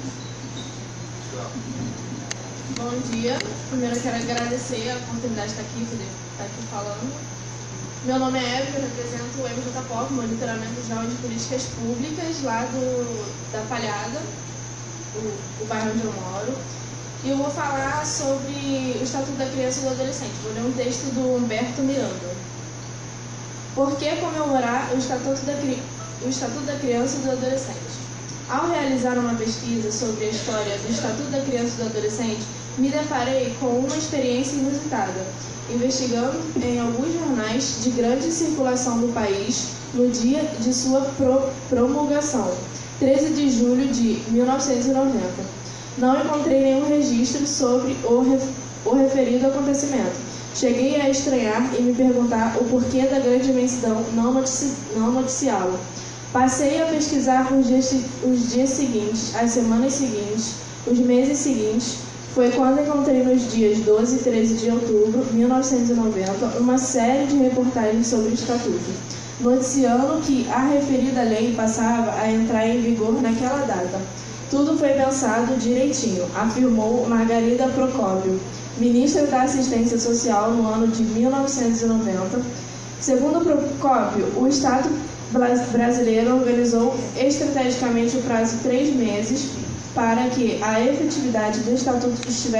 Bom dia. Primeiro eu quero agradecer a oportunidade de estar aqui, poder estar aqui falando. Meu nome é Evelyn, eu represento o MJ Pop, Monitoramento Geral de Políticas Públicas, lá da Palhada, o bairro onde eu moro. E eu vou falar sobre o Estatuto da Criança e do Adolescente. Vou ler um texto do Humberto Miranda. Por que comemorar o Estatuto da Criança e do Adolescente? Ao realizar uma pesquisa sobre a história do Estatuto da Criança e do Adolescente, me deparei com uma experiência inusitada, investigando em alguns jornais de grande circulação do país no dia de sua promulgação, 13 de julho de 1990. Não encontrei nenhum registro sobre o referido acontecimento. Cheguei a estranhar e me perguntar o porquê da grande imensidão não noticiá-lo. Passei a pesquisar os dias seguintes, as semanas seguintes, os meses seguintes. Foi quando encontrei nos dias 12 e 13 de outubro de 1990 uma série de reportagens sobre o Estatuto, noticiando que a referida lei passava a entrar em vigor naquela data. Tudo foi pensado direitinho, afirmou Margarida Procópio, ministra da Assistência Social no ano de 1990. Segundo Procópio, o Estado brasileiro organizou estrategicamente o prazo de 3 meses para que a efetividade do Estatuto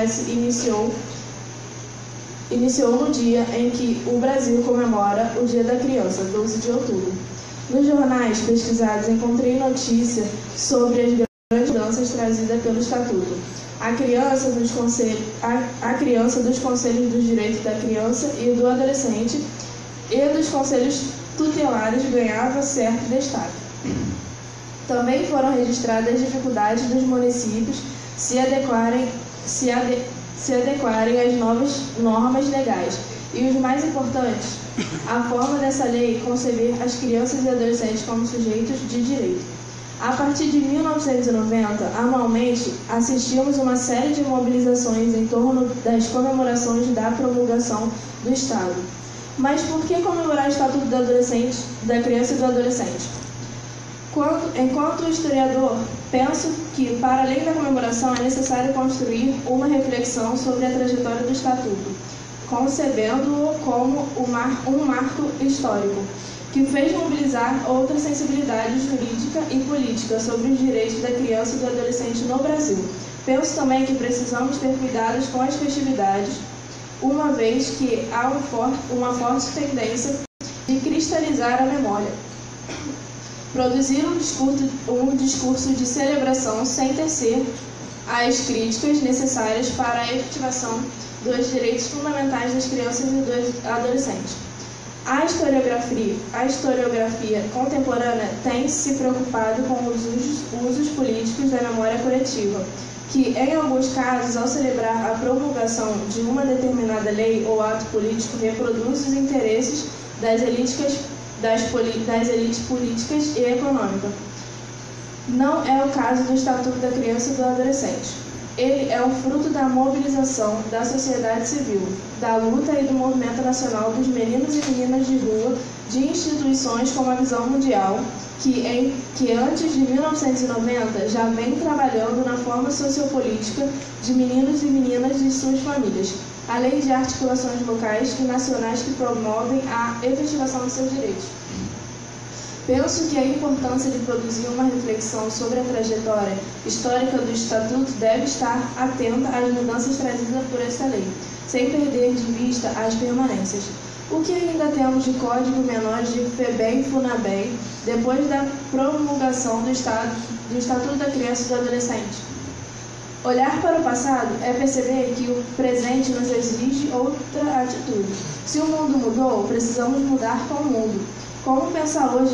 iniciou no dia em que o Brasil comemora o Dia da Criança, 12 de outubro. Nos jornais pesquisados encontrei notícia sobre as grandes mudanças trazidas pelo Estatuto. A criança dos Conselhos dos Direitos da Criança e do Adolescente e dos Conselhos Tutelares ganhava certo destaque. Também foram registradas as dificuldades dos municípios se adequarem às novas normas legais. E os mais importantes, a forma dessa lei conceber as crianças e adolescentes como sujeitos de direito. A partir de 1990, anualmente, assistimos uma série de mobilizações em torno das comemorações da promulgação do Estado. Mas por que comemorar o Estatuto da Criança e do Adolescente? Enquanto historiador, penso que, para além da comemoração, é necessário construir uma reflexão sobre a trajetória do Estatuto, concebendo-o como um marco histórico, que fez mobilizar outras sensibilidades jurídica e política sobre os direitos da criança e do adolescente no Brasil. Penso também que precisamos ter cuidados com as festividades, uma vez que há uma forte tendência de cristalizar a memória. Produzir um discurso de celebração sem tecer as críticas necessárias para a efetivação dos direitos fundamentais das crianças e dos adolescentes. A historiografia contemporânea tem se preocupado com os usos políticos da memória coletiva, que, em alguns casos, ao celebrar a promulgação de uma determinada lei ou ato político, reproduz os interesses das elites políticas e econômicas. Não é o caso do Estatuto da Criança e do Adolescente. Ele é o fruto da mobilização da sociedade civil, da luta e do movimento nacional dos meninos e meninas de rua, de instituições com uma visão mundial, que antes de 1990 já vem trabalhando na forma sociopolítica de meninos e meninas de suas famílias, além de articulações locais e nacionais que promovem a efetivação de seus direitos. Penso que a importância de produzir uma reflexão sobre a trajetória histórica do Estatuto deve estar atenta às mudanças trazidas por esta lei, sem perder de vista as permanências. O que ainda temos de Código Menor de FEBEM e FUNABEM depois da promulgação do Estatuto da Criança e do Adolescente? Olhar para o passado é perceber que o presente nos exige outra atitude. Se o mundo mudou, precisamos mudar com o mundo. Como pensar hoje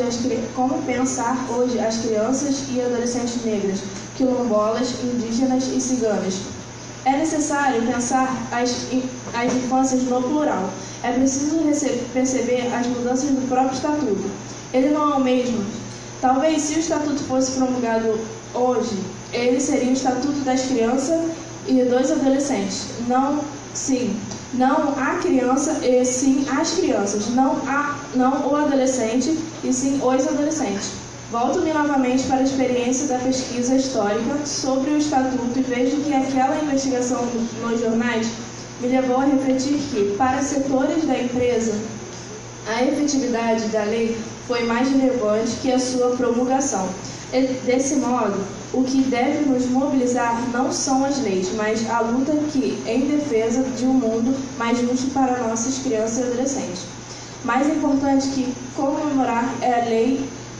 as crianças e adolescentes negras, quilombolas, indígenas e ciganas? É necessário pensar as infâncias no plural. É preciso perceber as mudanças do próprio Estatuto. Ele não é o mesmo. Talvez, se o Estatuto fosse promulgado hoje, ele seria o Estatuto das Crianças e dos adolescentes. Não a criança e sim as crianças. Não o adolescente e sim os adolescentes. Volto-me novamente para a experiência da pesquisa histórica sobre o Estatuto e vejo que aquela investigação nos jornais me levou a refletir que, para setores da empresa, a efetividade da lei foi mais relevante que a sua promulgação. E, desse modo, o que deve nos mobilizar não são as leis, mas a luta em defesa de um mundo mais justo para nossas crianças e adolescentes. Mais importante que comemorar a lei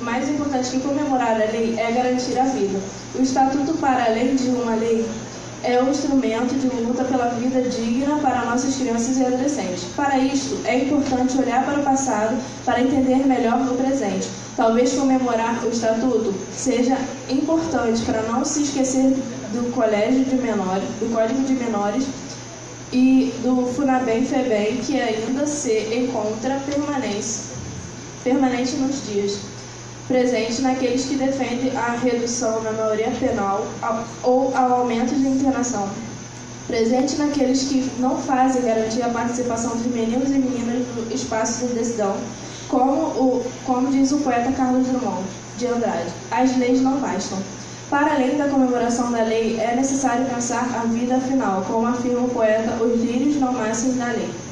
é garantir a vida. O Estatuto, para além de uma lei, é um instrumento de luta pela vida digna para nossas crianças e adolescentes. Para isto, é importante olhar para o passado para entender melhor o presente. Talvez comemorar o Estatuto seja importante para não se esquecer do Código de Menores e do FUNABEM-FEBEM, que ainda se encontra permanente nos dias presente naqueles que defendem a redução da maioria penal ou ao aumento de internação. Presente naqueles que não fazem garantir a participação de meninos e meninas no espaço de decisão, como diz o poeta Carlos Drummond de Andrade. As leis não bastam. Para além da comemoração da lei, é necessário pensar a vida final, como afirma o poeta, os lírios não nascem da lei.